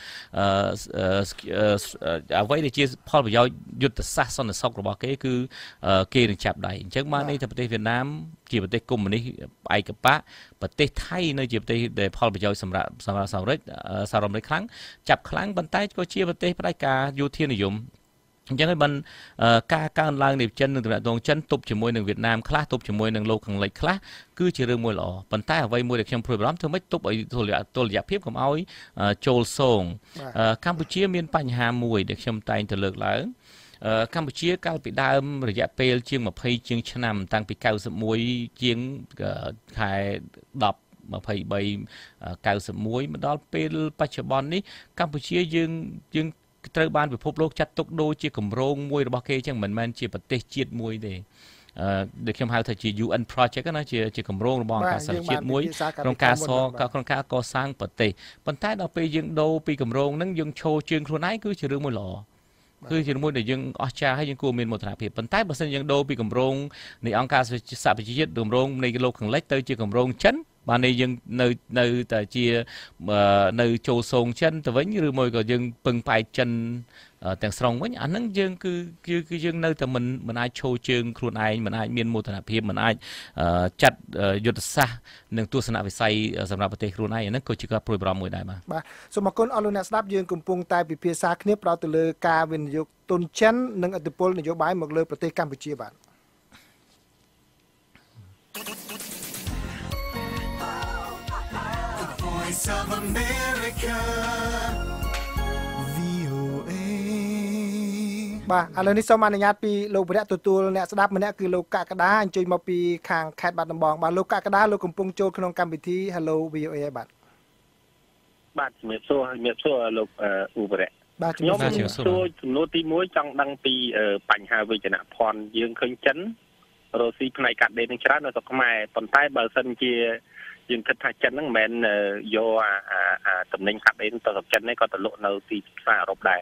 អ្វីដែលជាផលប្រយោជន៍យុទ្ធសាស្ត្រសន្តិសុខរបស់គេគឺគេនឹងចាប់ដៃអញ្ចឹងបានន័យថាប្រទេសវៀតណាមជាប្រទេសកុម្មុយនីសឯកបកប្រទេសថៃនៅជាប្រទេសដែលផលប្រយោជន៍សម្រាប់សម្រាប់សហរដ្ឋសហរដ្ឋអាមេរិកខ្លាំងចាប់ខ្លាំងប៉ុន្តែក៏ជាប្រទេសផ្ដាច់ការយោធានិយមអញ្ចឹងហើយបានការកើនឡើងនៃចិននិងតំណែងដងចិនទប់ជាមួយនឹងវៀតណាមខ្លះទប់ជាមួយនឹងលោកខាងលិចខ្លះគឺជារឿងមួយល្អប៉ុន្តែអ្វីមួយដែលខ្ញុំព្រួយបារម្ភធ្វើម៉េចទប់ឲ្យតុល្យភាពកុំឲ្យចូលសងកម្ពុជាមានបញ្ហាមួយដែលខ្ញុំតែងតែលើកឡើងកម្ពុជាកាលពីដើមរយៈពេលជាងยี่สิบជាងឆ្នាំតាំងពីเก้าสิบเอ็ดជាងខែដប់ยี่สิบสาม เก้าสิบเอ็ดមកដល់ពេលបច្ចុប្បន្ននេះកម្ពុជាយើងយើងត្រូវបានពិភពលោកចាត់ទុកដូចជាគម្រោងមួយរបស់គេចឹងមិនមែនជាប្រទេសជាតិមួយទេអឺដែលខ្ញុំហៅថាជា ยู เอ็น project ណាជាជាគម្រោងរបស់អង្គការសហជាតិមួយក្នុងការសក្នុងការកសាងប្រទេសប៉ុន្តែដល់ពេលយើងដូរពីគម្រោងហ្នឹងយើងឈរជើងខ្លួនឯងគឺជារឿងមួយល្អគឺជាមួយដែលយើងអស្ចារ្យហើយយើងគួរមានមោទនភាពប៉ុន្តែបើសិនយើងដូរពីគម្រោងនៃអង្គការសហប្រជាជាតិគម្រោងនៃលោកខាងលិចទៅជាគម្រោងចិនបាននេះយើងនៅនៅតែជានៅចូលសងចិនទៅវិញឬមួយក៏យើងពឹងផ្អែកចិនទាំងស្រុងវិញអាហ្នឹងយើងគឺគឺយើងនៅតែមិនមិនអាចឈរជើងខ្លួនឯងមិនអាចមានមោទនភាពមិនអាចចាត់យុទ្ធសាស្ត្រនិងទស្សនវិស័យសម្រាប់ប្រទេសខ្លួនឯងអាហ្នឹងក៏ជាការព្រួយបារម្ភមួយដែរបាទបាទសូមអរគុណអស់លោកអ្នកស្ដាប់យើងកំពុងតែពិភាក្សាគ្នាប្រោតទៅលើការវិនិយោគទុនចិននិងឥទ្ធិពលនយោបាយមកលើប្រទេសកម្ពុជាបាទVoice of America វី អូ เอ បាទឥឡូវនេះសូមអនុញ្ញាតពីលោកវរៈទទួលអ្នកស្ដាប់ម្នាក់គឺលោកកកដាអញ្ជើញមកពីខាងខេត្តបាត់ដំបងបាទលោកកកដាលោកកំពុងចូលក្នុងកម្មវិធី Hello វី អូ เอ បាទបាទជំរាបសួរជំរាបសួរលោកអ៊ូវរៈបាទខ្ញុំសួរចំនួនទីមួយចង់ដឹងពីបញ្ហាវិជ្ជាភ័ណ្ឌយើងឃើញចិនរស់ស៊ីផ្នែកកាត់ដេរនឹងច្រើននៅស្រុកខ្មែរប៉ុន្តែបើសិនជាយើងគិតថាចិនហ្នឹងមិនមែនយកអាតំណែងកាត់ដេរទៅស្រុកចិនទេក៏ទៅលក់នៅទីផ្សារអឺរ៉ុបដែរ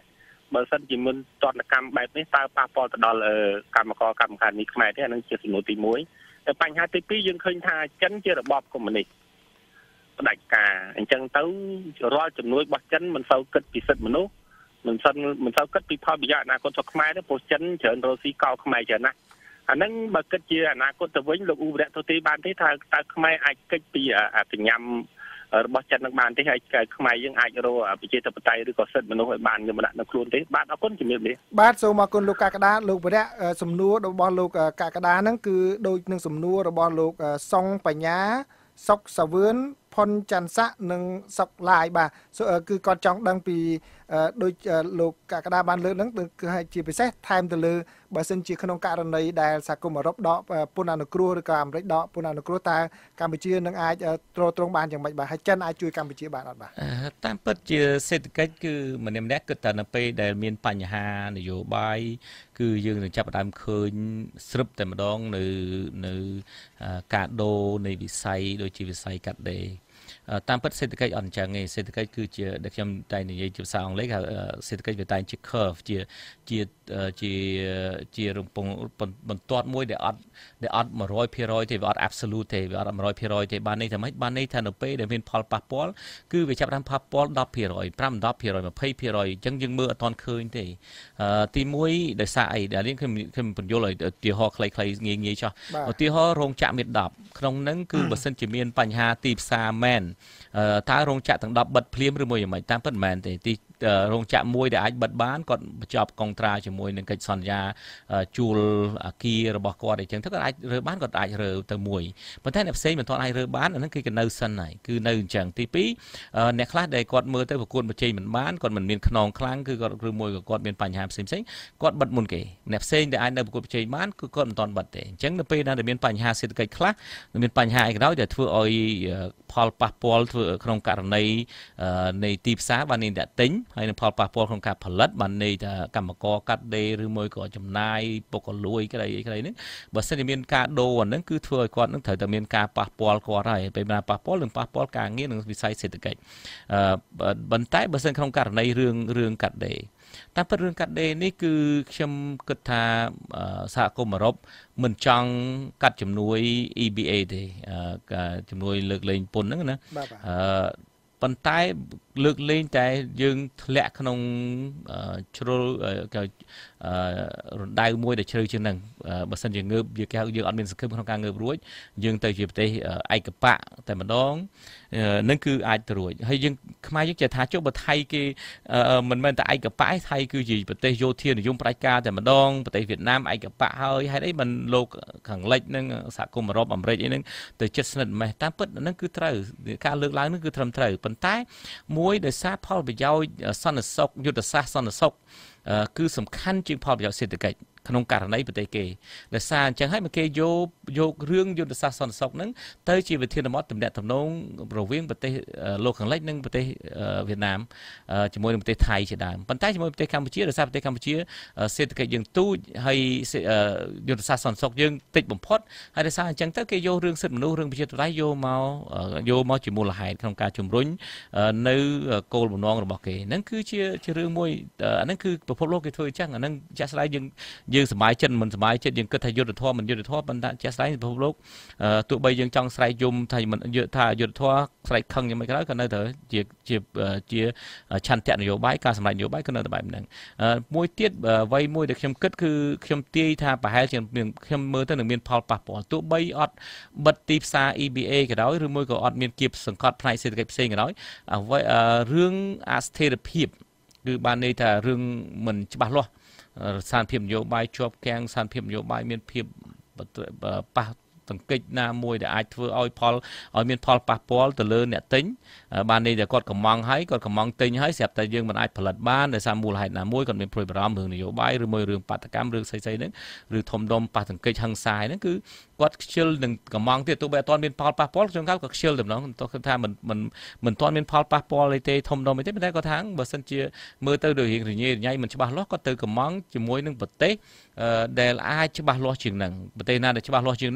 បើសិនជាមិនតនកម្មបែបនេះតើប៉ះពាល់ទៅដល់កម្មករកម្មការនេះខ្មែរទេអានឹងជាសំណួរទីមួយតែបញ្ហាទីពីរយើងឃើញថាចិនជារបបកុម្មុយនីសផ្ដាច់ការអញ្ចឹងទៅរាល់ជំនួយរបស់ចិនមិនសូវគិតពីសិទ្ធិមនុស្សមិនសិនមិនសូវគិតពីផលប្រយោជន៍អនាគតរបស់ខ្មែរទេព្រោះចិនច្រើនរស់ស៊ីកោខ្មែរច្រើនណាស់អាហ្នឹងបើគិតជាអនាគតទៅវិញលោកអ៊ូវរៈទៅទីបានទេថាតើខ្មែរអាចកិច្ចពីអសញ្ញារបស់ចិននឹងបានទេហើយខ្មែរយើងអាចរកប្រជាធិបតេយ្យឬក៏សិទ្ធិមនុស្សឲ្យបានយកមកដាក់នៅខ្លួនទេបាទអរគុណជំរាបលាបាទសូមអរគុណលោកកាកដាលោកវរៈសំណួររបស់លោកកាកដាហ្នឹងគឺដូចនឹងសំណួររបស់លោកសុងបញ្ញាសុកសាវឿនផុនច័ន្ទស័កនិងសុកឡាយបាទគឺគាត់ចង់ដឹងពីដូចលោកកាកដាបានលើកហ្នឹងគឺជាពិសេសថែមទៅលើបើសិនជាក្នុងករណីដែលសហគមន៍អឺរ៉ុបដកពន្ធអនុគ្រោះឬក៏អាមេរិកដកពន្ធអនុគ្រោះតើកម្ពុជានឹងអាចទ្រទ្រង់បានយ៉ាងម៉េចបាទហើយចិនអាចជួយកម្ពុជាបានអត់បាទតាមពិតជាសេដ្ឋកិច្ចគឺម្នាក់ម្នាក់គិតតែនៅពេលដែលមានបញ្ហានយោបាយគឺយើងនឹងចាប់ផ្ដើមឃើញស្រឹបតែម្ដងនៅនៅការដូរនៃវិស័យដូចជាវិស័យកាត់ដេរតាមពិតសេដ្ឋកិច្ចអត់អញ្ចឹងទេសេដ្ឋកិច្ចគឺជាដែលខ្ញុំតែនិយាយជាភាសាអង់គ្លេសហៅសេដ្ឋកិច្ចវាតែជា curve ជាជាជាជារំពងបន្ទាត់មួយដែលអត់ដែលអត់ one hundred percent ទេវាអត់ absolute ទេវាអត់ one hundred percent ទេបានន័យថាម៉េចបានន័យថានៅពេលដែលមានផលប៉ះពាល់គឺវាចាប់ផ្ដើមប៉ះពាល់ten percent five 10% twenty percent អញ្ចឹងយើងមើលអត់ទាន់ឃើញទេទីមួយដោយសារអីដែលខ្ញុំខ្ញុំបញ្យល់ឲ្យឧទាហរណ៍ខ្លីៗងាយងាយចោះឧទាហរណ៍រោងចក្រមានtenក្នុងហ្នឹងគឺបើសិនជាមានបញ្ហាទីផ្សារមែនតើរោងចក្រទាំងtenបិទភ្លាមឬមួយយ៉ាងម៉េចតាមពិតមិនមែនទេទីរោងចក្រមួយដែលអាចបិទបានគាត់បញ្ចប់កុងត្រាជាមួយនឹងកិច្ចសន្យាជួលអគាររបស់គាត់អីចឹងទៅគាត់អាចរើបានគាត់អាចរើទៅមួយប៉ុន្តែអ្នកផ្សេងមិនទាន់អាចរើបានអាហ្នឹងគឺនៅសិនហើយគឺនៅអញ្ចឹងទីពីរអ្នកខ្លះដែលគាត់មើលទៅប្រកួតប្រជែងមិនបានគាត់មិនមានខ្នងខ្លាំងគឺគាត់ឬមួយក៏គាត់មានបញ្ហាផ្សេងផ្សេងគាត់បិទមុនគេអ្នកផ្សេងដែលអាចនៅប្រកួតប្រជែងបានគឺគាត់មិនទាន់បិទទេអញ្ចឹងនៅពេលដែលមានបញ្ហាសេដ្ឋកិច្ចខ្លះមានបញ្ហាអីក៏ដោយដែលធ្វើឲ្យផលប៉ះពាល់ធ្វើក្នុងករណីនៃទីផ្សារបានអ្នកទិញហើយនឹងផលប៉ះពាល់ក្នុងការផលិតបានន័យថាកម្មករកាត់ដេរឬមួយក៏ចំណាយពុកលួយក្តីអីក្តីហ្នឹងបើសិនជាមានការដូរអាហ្នឹងគឺធ្វើឲ្យគាត់នឹងត្រូវតែមានការប៉ះពាល់គាត់ហើយពេលណាប៉ះពាល់នឹងប៉ះពាល់ការងារនិងវិស័យសេដ្ឋកិច្ចអឺប៉ុន្តែបើសិនក្នុងករណីរឿងរឿងកាត់ដេរតាមពិតរឿងកាត់ដេរនេះគឺខ្ញុំគិតថាសហគមន៍អឺរ៉ុបមិនចង់កាត់ជំនួយ E B A ទេជំនួយលើកលែងពន្ធហ្នឹងណាអឺប៉ុន្តែលើកលែងតែយើងធ្លាក់ក្នុងជ្រុលរណ្ដៅមួយដែលជ្រៅជាងហ្នឹងបើសិនជាងើបយើងគេហៅយើងអត់មានសង្ឃឹមក្នុងការងើបរួចយើងទៅជាប្រទេសឯកបកតែម្ដងនឹងគឺអាចទៅរួចហើយយើងខ្មែរយើងចេះថាចុះបើថៃគេមិនមែនតែឯកបកថៃគឺជាប្រទេសយោធានិយមផ្ដាច់ការតែម្ដងប្រទេសវៀតណាមឯកបកហើយហេតុអីមិនលោកខាងលិចនឹងសហគមន៍អឺរ៉ុបអាមេរិកអីហ្នឹងទៅជិតស្និទ្ធម៉េះតាមពិតហ្នឹងគឺត្រូវការលើកឡើងហ្នឹងគឺត្រឹមត្រូវប៉ុន្តែមួយដោយសារផលប្រយោជន៍សន្តិសុខយុទ្ធសាស្ត្រសន្តិសុខគឺសំខាន់ជាងផលប្រយោជន៍សេដ្ឋកិច្ចក្នុងករណីប្រទេសគេដោយសារអញ្ចឹងហើយមកគេយកយករឿងយុទ្ធសាស្ត្រសន្តិសុខហ្នឹងទៅជាវិធានបទទំនាក់ទំនងរវាងប្រទេសលោកខាងលិចនិងប្រទេសវៀតណាមជាមួយនឹងប្រទេសថៃជាដើមប៉ុន្តែជាមួយប្រទេសកម្ពុជាដោយសារប្រទេសកម្ពុជាសេដ្ឋកិច្ចយើងទូចហើយយុទ្ធសាស្ត្រសន្តិសុខយើងតិចបំផុតហើយដោយសារអញ្ចឹងទៅគេយករឿងសិទ្ធិមនុស្សរឿងប្រជាធិបតេយ្យយកមកយកមកជាមូលហេតុក្នុងការជំរុញនៅគោលបំណងរបស់គេហ្នឹងគឺជាជារឿងមួយអាហ្នឹងគឺពិភពលោកគេធ្វើអញ្ចឹងអាហ្នឹងចាស់ស្ដាយយើងយើងសប្បាយចិត្តមិនសប្បាយចិត្តយើងគិតថាយុទ្ធធម៌មិនយុទ្ធធម៌ប៉ុន្តែជាក់ស្ដែងពិភពលោកទោះបីយើងចង់ស្រែកយំថាមិនថាយុទ្ធធម៌ស្រែកខឹងយ៉ាងម៉េចក៏ដោយក៏នៅតែជាជាជាឆន្ទៈនយោបាយការសម្រេចនយោបាយក៏នៅតែបែបហ្នឹងមួយទៀតអ្វីមួយដែលខ្ញុំគិតគឺខ្ញុំទាយថាប្រហែលជាខ្ញុំមើលទៅនឹងមានផលប៉ះពាល់ទោះបីអត់បិទទីផ្សារ E B A ក៏ដោយឬមួយក៏អត់មានគៀបសង្កត់ផ្នែកសេដ្ឋកិច្ចផ្សេងក៏ដោយអ្វីរឿងអស្ថិរភាពគឺបានន័យថារឿងមិនច្បាស់លាស់ស្ថានភាពនយោបាយជាប់គាំងស្ថានភាពនយោបាយមានភាពប៉ះទង្គិចណាមួយដែលអាចធ្វើឲ្យផលឲ្យមានផលប៉ះពាល់ទៅលើអ្នកទិញបានន័យថាគាត់កំងហើយគាត់កំងទិញហើយស្រាប់តែយើងមិនអាចផលិតបានដោយសារមូលហេតុណាមួយគាត់មានព្រួយបារម្ភរឿងនយោបាយឬមួយរឿងបាតកម្មរឿងស្អីៗហ្នឹងឬធំដុំប៉ះទង្គិចហិង្សាហ្នឹងគឺគាត់ខ្ជិលនឹងកំងទៀតទោះបីអត់ទាន់មានផលប៉ះពាល់ជួនកាលក៏ខ្ជិលតែម្ដងទោះថាមិនមិនមិនទាន់មានផលប៉ះពាល់អីទេធំដុំអីទេប៉ុន្តែគាត់ថាបើសិនជាមើលទៅដោយរៀងរញ៉េរញ៉ៃមិនច្បាស់លាស់គាត់ទៅកំងជាមួយនឹងប្រទេសដែលអាចច្បាស់លាស់ជាងហ្នឹងប្រទេសណាដែលច្បាស់លាស់ជាងហ្នឹងខ្ញុំមើល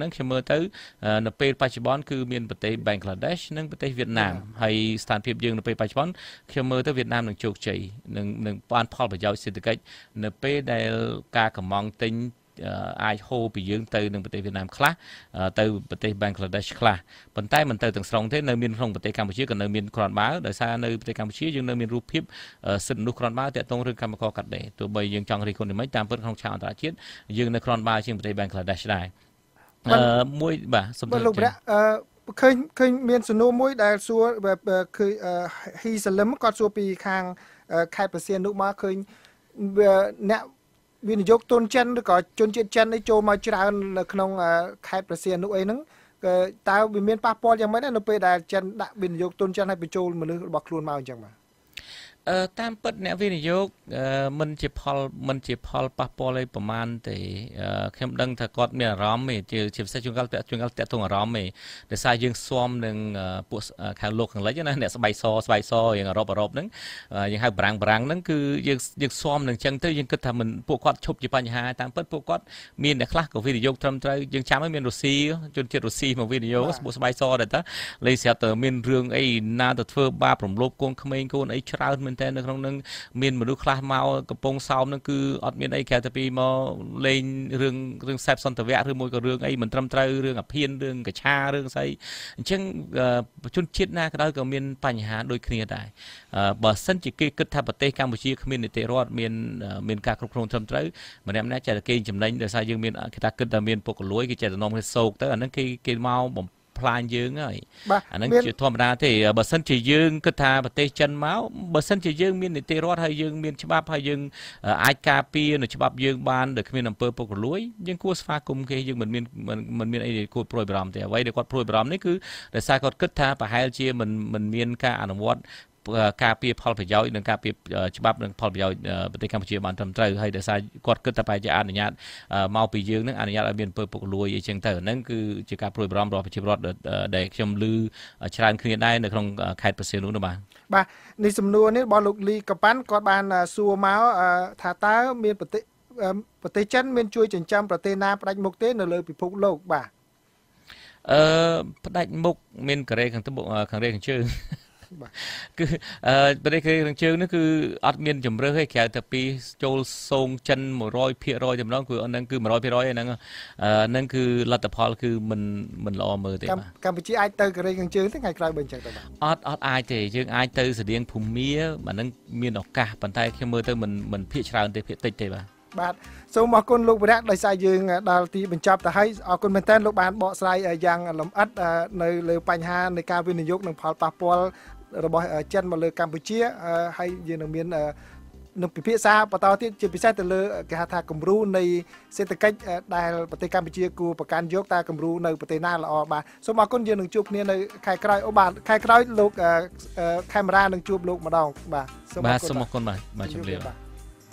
ទៅនៅពេលបច្ចុប្បន្នគឺមានប្រទេសបេងក្លាដេសនិងប្រទេសវៀតណាមហើយស្ថានភាពយើងនៅពេលបច្ចុប្បន្នខ្ញុំមើលទៅវៀតណាមនឹងជោគជ័យនឹងនឹងបានផលប្រយោជន៍សេដ្ឋកិច្ចនៅពេលដែលការកម្មង់ទិញអាចហូរពីយើងទៅនឹងប្រទេសវៀតណាមខ្លះទៅប្រទេសបេងក្លាដេសខ្លះប៉ុន្តែមិនទៅទាំងស្រុងទេនៅមានក្នុងប្រទេសកម្ពុជាក៏នៅមានក្រាន់បើដោយសារនៅប្រទេសកម្ពុជាយើងនៅមានរូបភាពសិទ្ធិមនុស្សក្រាន់បើតាក់ទងរឿងកម្មករកាត់ដេរទោះបីយើងចង់រីកគុណមិនតាមពិតក្នុងឆាកអន្តរជាតិយើងនៅក្រាន់បើជាងប្រទេសបេងក្លាដេសដែរអឺមួយបាទសំដៅលោកប្រាក់អឺឃើញឃើញមានសំណួរមួយដែលសួរគឺហ៊ីសលឹមគាត់សួរពីខាងខេត្តព្រះសីហនុមកឃើញអ្នកវិនិយោគទុនចិនឬក៏ជនជាតិចិននេះចូលមកច្រើននៅក្នុងខេត្តព្រះសីហនុអីហ្នឹងតើវាមានប៉ះពាល់យ៉ាងម៉េចនៅពេលដែលចិនដាក់វិនិយោគទុនចិនឲ្យបញ្ចូលមនុស្សរបស់ខ្លួនមកអញ្ចឹងបាទអឺតាមពិតអ្នកវិនិយោគមិនជាផលមិនជាផលប៉ះពាល់អីប្រមាណទេខ្ញុំដឹងថាគាត់មានអារម្មណ៍ទេជាពិសេសជួនកាលជួនកាលតាក់ទងអារម្មណ៍ទេដោយសារយើងស៊ាំនឹងពួកខាងលោកខាងលិចណាអ្នកស្បៃសស្បៃសយ៉ាងអឺរ៉ុបអឺរ៉ុបហ្នឹងយើងហៅបារាំងបារាំងហ្នឹងគឺយើងយើងស៊ាំនឹងអញ្ចឹងទៅយើងគិតថាមិនពួកគាត់ឈប់ជាបញ្ហាតាមពិតពួកគាត់មានអ្នកខ្លះក៏វិនិយោគត្រឹមត្រូវយើងចាំឲ្យមានរុស្ស៊ីជនជាតិរុស្ស៊ីមកវិនិយោគពួកស្បៃសដែរតាលេស្រាប់តែមានរឿងអីណាទៅធ្វើបាបរំលោភកូនក្មេងកូនអីច្រើនតែនៅក្នុងនឹងមានមនុស្សខ្លះមកកំពង់សោមនឹងគឺអត់មានអីក្រៅតែពីមកលេងរឿងរឿងសែបសន្តិវៈឬមួយក៏រឿងអីមិនត្រឹមត្រូវរឿងអភិនរឿងកឆារឿងស្អីអញ្ចឹងជនជាតិណាក៏ដោយក៏មានបញ្ហាដូចគ្នាដែរបើសិនជាគេគិតថាប្រទេសកម្ពុជាគ្មាននីតិរដ្ឋមានមានការគ្រប់គ្រងត្រឹមត្រូវម្នាក់ម្នាក់ចេះតែគេចំណេញដោយសារយើងមានគេថាគិតថាមានពុករលួយគេចេះតែនាំគេសោកទៅអាហ្នឹងគេគេមកបំផ្លាញយើងហើយអាហ្នឹងជាធម្មតាទេបើសិនជាយើងគិតថាប្រទេសចិនមកបើសិនជាយើងមាននីតិរដ្ឋហើយយើងមានច្បាប់ហើយយើងអាចការពារនៅច្បាប់យើងបានដោយគ្មានអំពើពុករលួយយើងគួរស្វាគមន៍គេយើងមិនមានមិនមានអីគួរព្រួយបារម្ភទេអ្វីដែលគាត់ព្រួយបារម្ភនេះគឺដោយសារគាត់គិតថាប្រហែលជាមិនមិនមានការអនុវត្តការពារផលប្រយោជន៍និងការពារច្បាប់និងផលប្រយោជន៍ប្រទេសកម្ពុជាបានត្រឹមត្រូវហើយដោយសារគាត់គិតថាបែរជាអនុញ្ញាតមកពីយើងនឹងអនុញ្ញាតឲ្យមានពើពុករលួយអីចឹងទៅហ្នឹងគឺជាការព្រួយបារម្ភរបស់ប្រជាពលរដ្ឋដែលខ្ញុំឮច្រើនគ្នាដែរនៅក្នុងខេត្តព្រះសីហនុនោះបាទបាទនេះសំណួរនេះរបស់លោកលីកប៉ាន់គាត់បានសួរមកថាតើមានប្រទេសប្រទេសចិនមានជួយចិញ្ចឹមប្រទេសណាផ្ដាច់មុខទេនៅលើពិភពលោកបាទអឺផ្ដាច់មុខមានកូរ៉េខាងត្បូងខាងរេខាងជើងគឺប្រទេសគេខាងជើងនេះគឺអត់មានជំរឿសទេក្រៅតែពីចូលសងចិនmột trămភាគរយ តែម្ដងគឺអត់ហ្នឹងគឺmột trămភាគរយហ្នឹងហ្នឹងគឺលទ្ធផលគឺមិនមិនល្អមើលទេបាទកម្ពុជាអាចទៅកូរ៉េខាងជើងទេថ្ងៃក្រោយបើអញ្ចឹងទៅបាទអត់អត់អាចទេយើងអាចទៅស្តៀងភូមាអាហ្នឹងមានឱកាសប៉ុន្តែខ្ញុំមើលទៅមិនមិនភាគច្រើនទេភាគតិចទេបាទបាទសូមអរគុណលោកវិរៈដោយសារយើងដល់ទីបញ្ចប់ទៅហើយអរគុណមែនតើលោកបានបកស្រាយយ៉ាងលម្អិតនៅលើបញ្ហានៃការវិនិយោគនិងផលប៉ះពាល់របស់ចិនមកលើកម្ពុជាហើយយើងនឹងមាននឹងពិភាក្សាបន្តទៀតជាពិសេសទៅលើគេហៅថាគំរូនៃសេដ្ឋកិច្ចដែលប្រទេសកម្ពុជាគួរប្រកាន់យកតើគំរូនៅប្រទេសណាល្អបាទសូមអរគុណយើងនឹងជួបគ្នានៅខែក្រោយអូបាទខែក្រោយលោកកាមេរ៉ានឹងជួបលោកម្ដងបាទសូមអរគុណបាទសូមអរគុណបាទបាទជម្រាបបាទ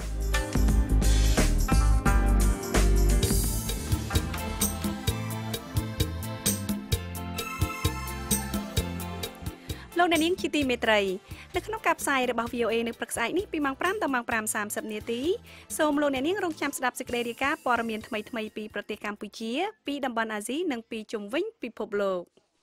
លោកអ្នកនាងជាទីមេត្រីនៅក្នុងការផ្សាយរបស់ វី អូ เอ នៅព្រឹកស្អែកនេះពីម៉ោង5ដល់ម៉ោង5:សាមសិបនាទីសូមលោកអ្នកនាងរងចាំស្ដាប់សេចក្តីរាយការណ៍ព័ត៌មានថ្មីៗពីប្រទេសកម្ពុជាពីតំបន់អាស៊ីនិងពីជុំវិញពិភពលោក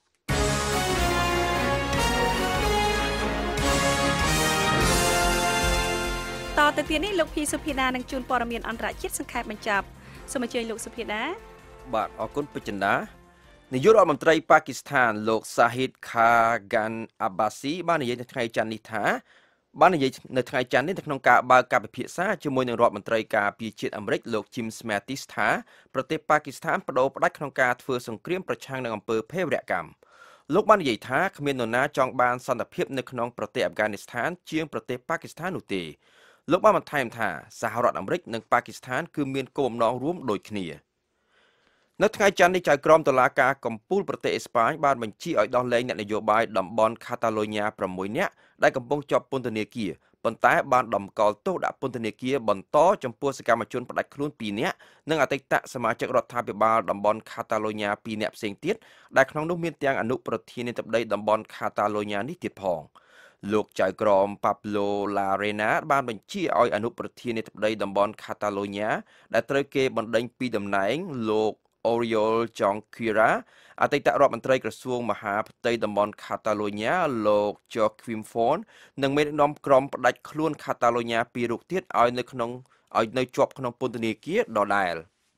តទៅទៀតនេះលោកភីសុភាដានឹងជួនព័ត៌មានអន្តរជាតិសង្ខេបបញ្ចប់សូមអញ្ជើញលោកសុភាដាបាទអរគុណពេជ្រចិន្តានាយករដ្ឋមន្ត្រីប៉ាគីស្ថានលោកសាហ៊ីតខាហ្គានអាបាស៊ីបាននិយាយនៅថ្ងៃច័ន្ទនេះថាបាននិយាយនៅថ្ងៃច័ន្ទនេះនៅក្នុងការបើកការពិភាក្សាជាមួយនឹងរដ្ឋមន្ត្រីការពារជាតិអាមេរិកលោក Jim Mattis ថាប្រទេសប៉ាគីស្ថានបដូរផ្ដាច់ក្នុងការធ្វើសង្គ្រាមប្រឆាំងនឹងអំពើភេរវកម្មលោកបាននិយាយថាគ្មាននរណាចង់បានសន្តិភាពនៅក្នុងប្រទេសអាហ្វហ្គានីស្ថានជាងប្រទេសប៉ាគីស្ថាននោះទេលោកបានបន្ថែមថាសហរដ្ឋអាមេរិកនិងប៉ាគីស្ថានគឺមានគោលបំណងរួមដូចគ្នានៅថ្ងៃច័ន្ទនេះចៅក្រមតុលាការកំពូលប្រទេសអេស្ប៉ាញបានបញ្ជាឲ្យដោះលែងអ្នកនយោបាយតំបន់ខាតាឡូញ៉ាប្រាំមួយនាក់ដែលកំពុងជាប់ពន្ធនាគារប៉ុន្តែបានដំកល់ទោសដាក់ពន្ធនាគារបន្តចំពោះសកម្មជនផ្ដាច់ខ្លួនពីរនាក់និងអតីតសមាជិករដ្ឋាភិបាលតំបន់ខាតាឡូញ៉ាពីរនាក់ផ្សេងទៀតដែលក្នុងនោះមានទាំងអនុប្រធានាធិបតីតំបន់ខាតាឡូញ៉ានេះទៀតផងលោកចៅក្រមប៉ាប្លូឡារេណាបានបញ្ជាឲ្យអនុប្រធានាធិបតីតំបន់ខាតាឡូញ៉ាដែលត្រូវគេបណ្ដេញពីតំណែងលោក Oriol Junqueras អតីតរដ្ឋមន្ត្រីក្រសួងមហាផ្ទៃតំបន់ Catalonia លោក Joaquim Forn និងមេដឹកនាំក្រុមផ្ដាច់ខ្លួន Catalonia ពីររូបទៀតឲ្យនៅក្នុងឲ្យនៅជាប់ក្នុងពន្ធនាគារដដែល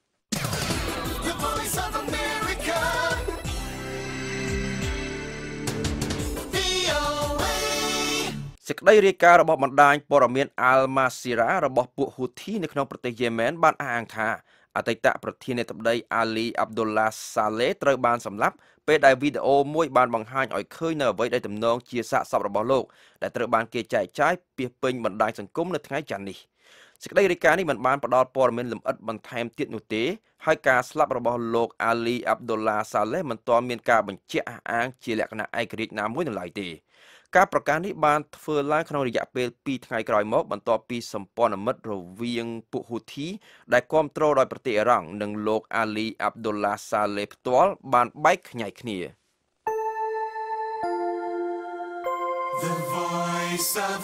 សេចក្តីរាយការណ៍របស់បណ្ដាញព័ត៌មាន Al Masira របស់ពួក Houthi នៅក្នុងប្រទេសយេម៉ែនបានអះអាងថាអតីតប្រធានាធិបតី Ali Abdullah Saleh ត្រូវបានសម្លាប់ពេលដែលវីដេអូមួយបានបង្ហាញឲ្យឃើញនៅអ្វីដែលទំនងជាសាកសពរបស់លោកដែលត្រូវបានគេចែកចាយពាសពេញបណ្ដាញសង្គមនៅថ្ងៃច័ន្ទនេះ សេចក្តីរាយការណ៍នេះមិនបានផ្ដល់ព័ត៌មានលម្អិតបន្ថែមទៀតនោះទេហើយការស្លាប់របស់លោក Ali Abdullah Saleh មិនទាន់មានការបញ្ជាក់អះអាងជាលក្ខណៈឯករាជ្យណាមួយនៅឡើយទេ ការប្រកាសនេះបានធ្វើឡើងក្នុងរយៈពេល ពីរ ថ្ងៃក្រោយមកបន្ទាប់ពីសម្ព័ន្ធមិត្តរវាងពួក Houthi ដែលគាំទ្រដោយប្រទេសអ៊ីរ៉ង់និងលោក Ali Abdullah Saleh ផ្ទាល់បានបែកខ្ញែកគ្នា The Voice of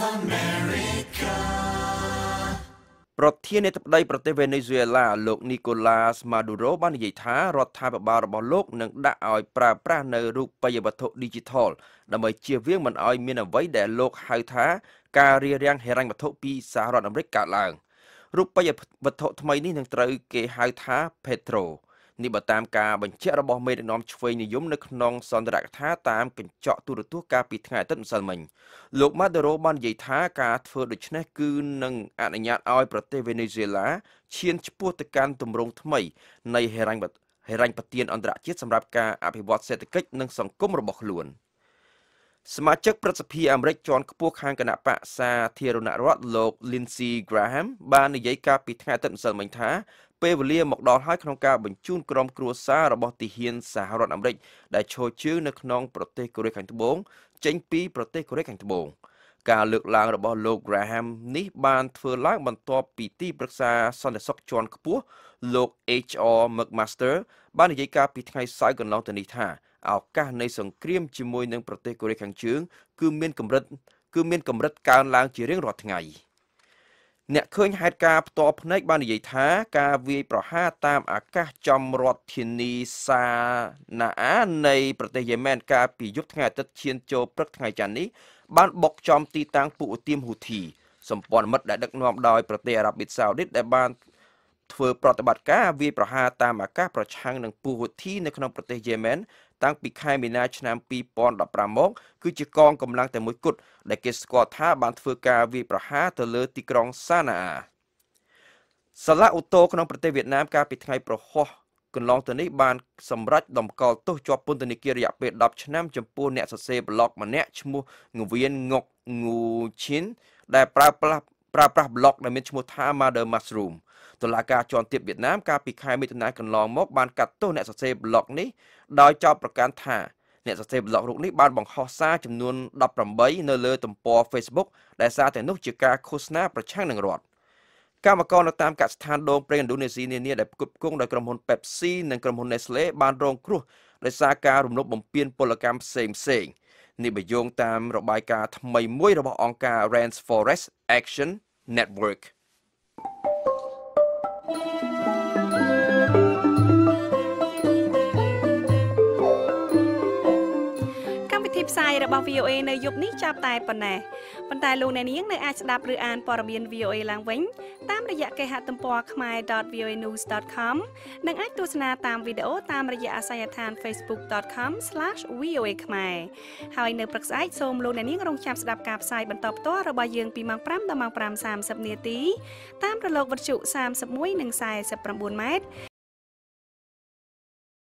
America ប្រធានាធិបតីប្រទេសវេណេស៊ុយអេឡាលោក Nicolas Maduro បាននិយាយថារដ្ឋាភិបាលរបស់លោកនឹងដាក់ឲ្យប្រើប្រាស់នៅរូបិយវត្ថុ Digital ដើម្បីជៀសវាងមិនឲ្យមានអ្វីដែលលោកហៅថាការរារាំងហិរញ្ញវត្ថុពីសហរដ្ឋអាមេរិកកើតឡើងរូបិយវត្ថុថ្មីនេះនឹងត្រូវគេហៅថា Petro នេះបើតាមការបញ្ជាក់របស់មេដឹកនាំឆ្វេងនិយមនៅក្នុងសន្ទរកថាតាមកញ្ចក់ទូរទស្សន៍កាលពីថ្ងៃអាទិត្យម្សិលមិញលោក Maduro បាននិយាយថាការធ្វើដូច្នេះគឺនឹងអនុញ្ញាតឲ្យប្រទេសវេណេស៊ុយអេឡាឈានឆ្ពោះទៅកាន់ទម្រង់ថ្មីនៃហិរញ្ញវត្ថុហិរញ្ញប្បទានអន្តរជាតិសម្រាប់ការអភិវឌ្ឍសេដ្ឋកិច្ចនិងសង្គមរបស់ខ្លួនសមាជិកព្រឹទ្ធសភាអាមេរិកជាន់ខ្ពស់ខាងគណៈបក្សសាធារណរដ្ឋលោក Lindsey Graham បាននិយាយកាលពីថ្ងៃអាទិត្យម្សិលមិញថាពេលវេលាមកដល់ហើយក្នុងការបញ្ជូនក្រុមគ្រួសាររបស់ទាហានសហរដ្ឋអាមេរិកដែលឈរជើងនៅក្នុងប្រទេសកូរ៉េខាងត្បូងចេញពីប្រទេសកូរ៉េខាងត្បូងការលើកឡើងរបស់លោក Graham នេះបានធ្វើឡើងបន្ទាប់ពីទីប្រឹក្សាសន្តិសុខជាន់ខ្ពស់លោក H R McMaster បាននិយាយកាលពីថ្ងៃសៅរ៍កន្លងទៅនេះថាឱកាសនៃសង្គ្រាមជាមួយនឹងប្រទេសកូរ៉េខាងជើងគឺមានកម្រិតគឺមានកម្រិតកើនឡើងជារៀងរាល់ថ្ងៃអ្នកឃើញហេតុការណ៍ផ្ទាល់ភ្នែកបាននិយាយថាការវាយប្រហារតាមអាកាសចំរដ្ឋធានីសាណាអានៃប្រទេសយេម៉ែនកាលពីយប់ថ្ងៃអាទិត្យឈានចូលព្រឹកថ្ងៃច័ន្ទនេះបានបុកចំទីតាំងពួកឧទាមហ៊ូធីសម្ព័ន្ធមិត្តដែលដឹកនាំដោយប្រទេសអារ៉ាប៊ីសាអូឌីតដែលបានធ្វើប្រតិបត្តិការវាយប្រហារតាមអាកាសប្រឆាំងនឹងពួកហ៊ូធីនៅក្នុងប្រទេសយេម៉ែនតាំងពីខែមីនាឆ្នាំពីរពាន់ដប់ប្រាំមកគឺជាកងកម្លាំងតែមួយគត់ដែលគេស្គាល់ថាបានធ្វើការវាយប្រហារទៅលើទីក្រុងសាណាអាសាឡាអូតូក្នុងប្រទេសវៀតណាមកាលពីថ្ងៃប្រហោះកន្លងទៅនេះបានសម្រេចតម្កល់ទោសជាប់ពន្ធនាគាររយៈពេលដប់ឆ្នាំចំពោះអ្នកសរសេរប្លុកម្នាក់ឈ្មោះងវៀនងុកងូឈិនដែលប្រើប្រាស់ប្រើប្រាស់ប្លុកដែលមានឈ្មោះថា Mother Mushroom តុលាការជាន់ទាបវៀតណាមកាលពីខែមិថុនាកន្លងមកបានកាត់ទោសអ្នកសរសេរប្លុកនេះដោយចោទប្រកាន់ថាអ្នកសរសេរប្លុករូបនេះបានបង្ហោះសារចំនួនដប់ប្រាំបីនៅលើទំព័រ Facebook ដែលសារទាំងនោះជាការឃោសនាប្រឆាំងនឹងរដ្ឋកម្មករនៅតាមកសិដ្ឋានដូងប្រេងឥណ្ឌូនេស៊ីនានាដែលផ្គត់ផ្គង់ដោយក្រុមហ៊ុន Pepsi និងក្រុមហ៊ុន Nestle បានរងគ្រោះដោយសារការរំលោភបំពានពលកម្មផ្សេងផ្សេងនេះបើយោងតាមរបាយការណ៍ថ្មីមួយរបស់អង្គការ Rainforest Action Network ផ្សាយរបស់ วี โอ เอ នៅយប់នេះចាប់តែប៉ុណ្ណេះប៉ុន្តែលោកអ្នកនាងនៅអាចស្ដាប់ឬអានព័ត៌មាន วี โอ เอ ឡើងវិញតាមរយៈគេហទំព័រ khmer dot v o a news dot com និងអាចទស្សនាតាមវីដេអូតាមរយៈអាសយដ្ឋាន facebook dot com slash v o a khmer ហើយនៅព្រឹកស្អែកសូមលោកអ្នកនាងរងចាំស្ដាប់ការផ្សាយបន្តផ្ទាល់របស់យើងពីម៉ោងប្រាំដល់ម៉ោងប្រាំសាមសិបនាទីតាមរលកវិទ្យុសាមសិបមួយនិងខ្សែសាមសិបប្រាំបួនម៉ែត្រ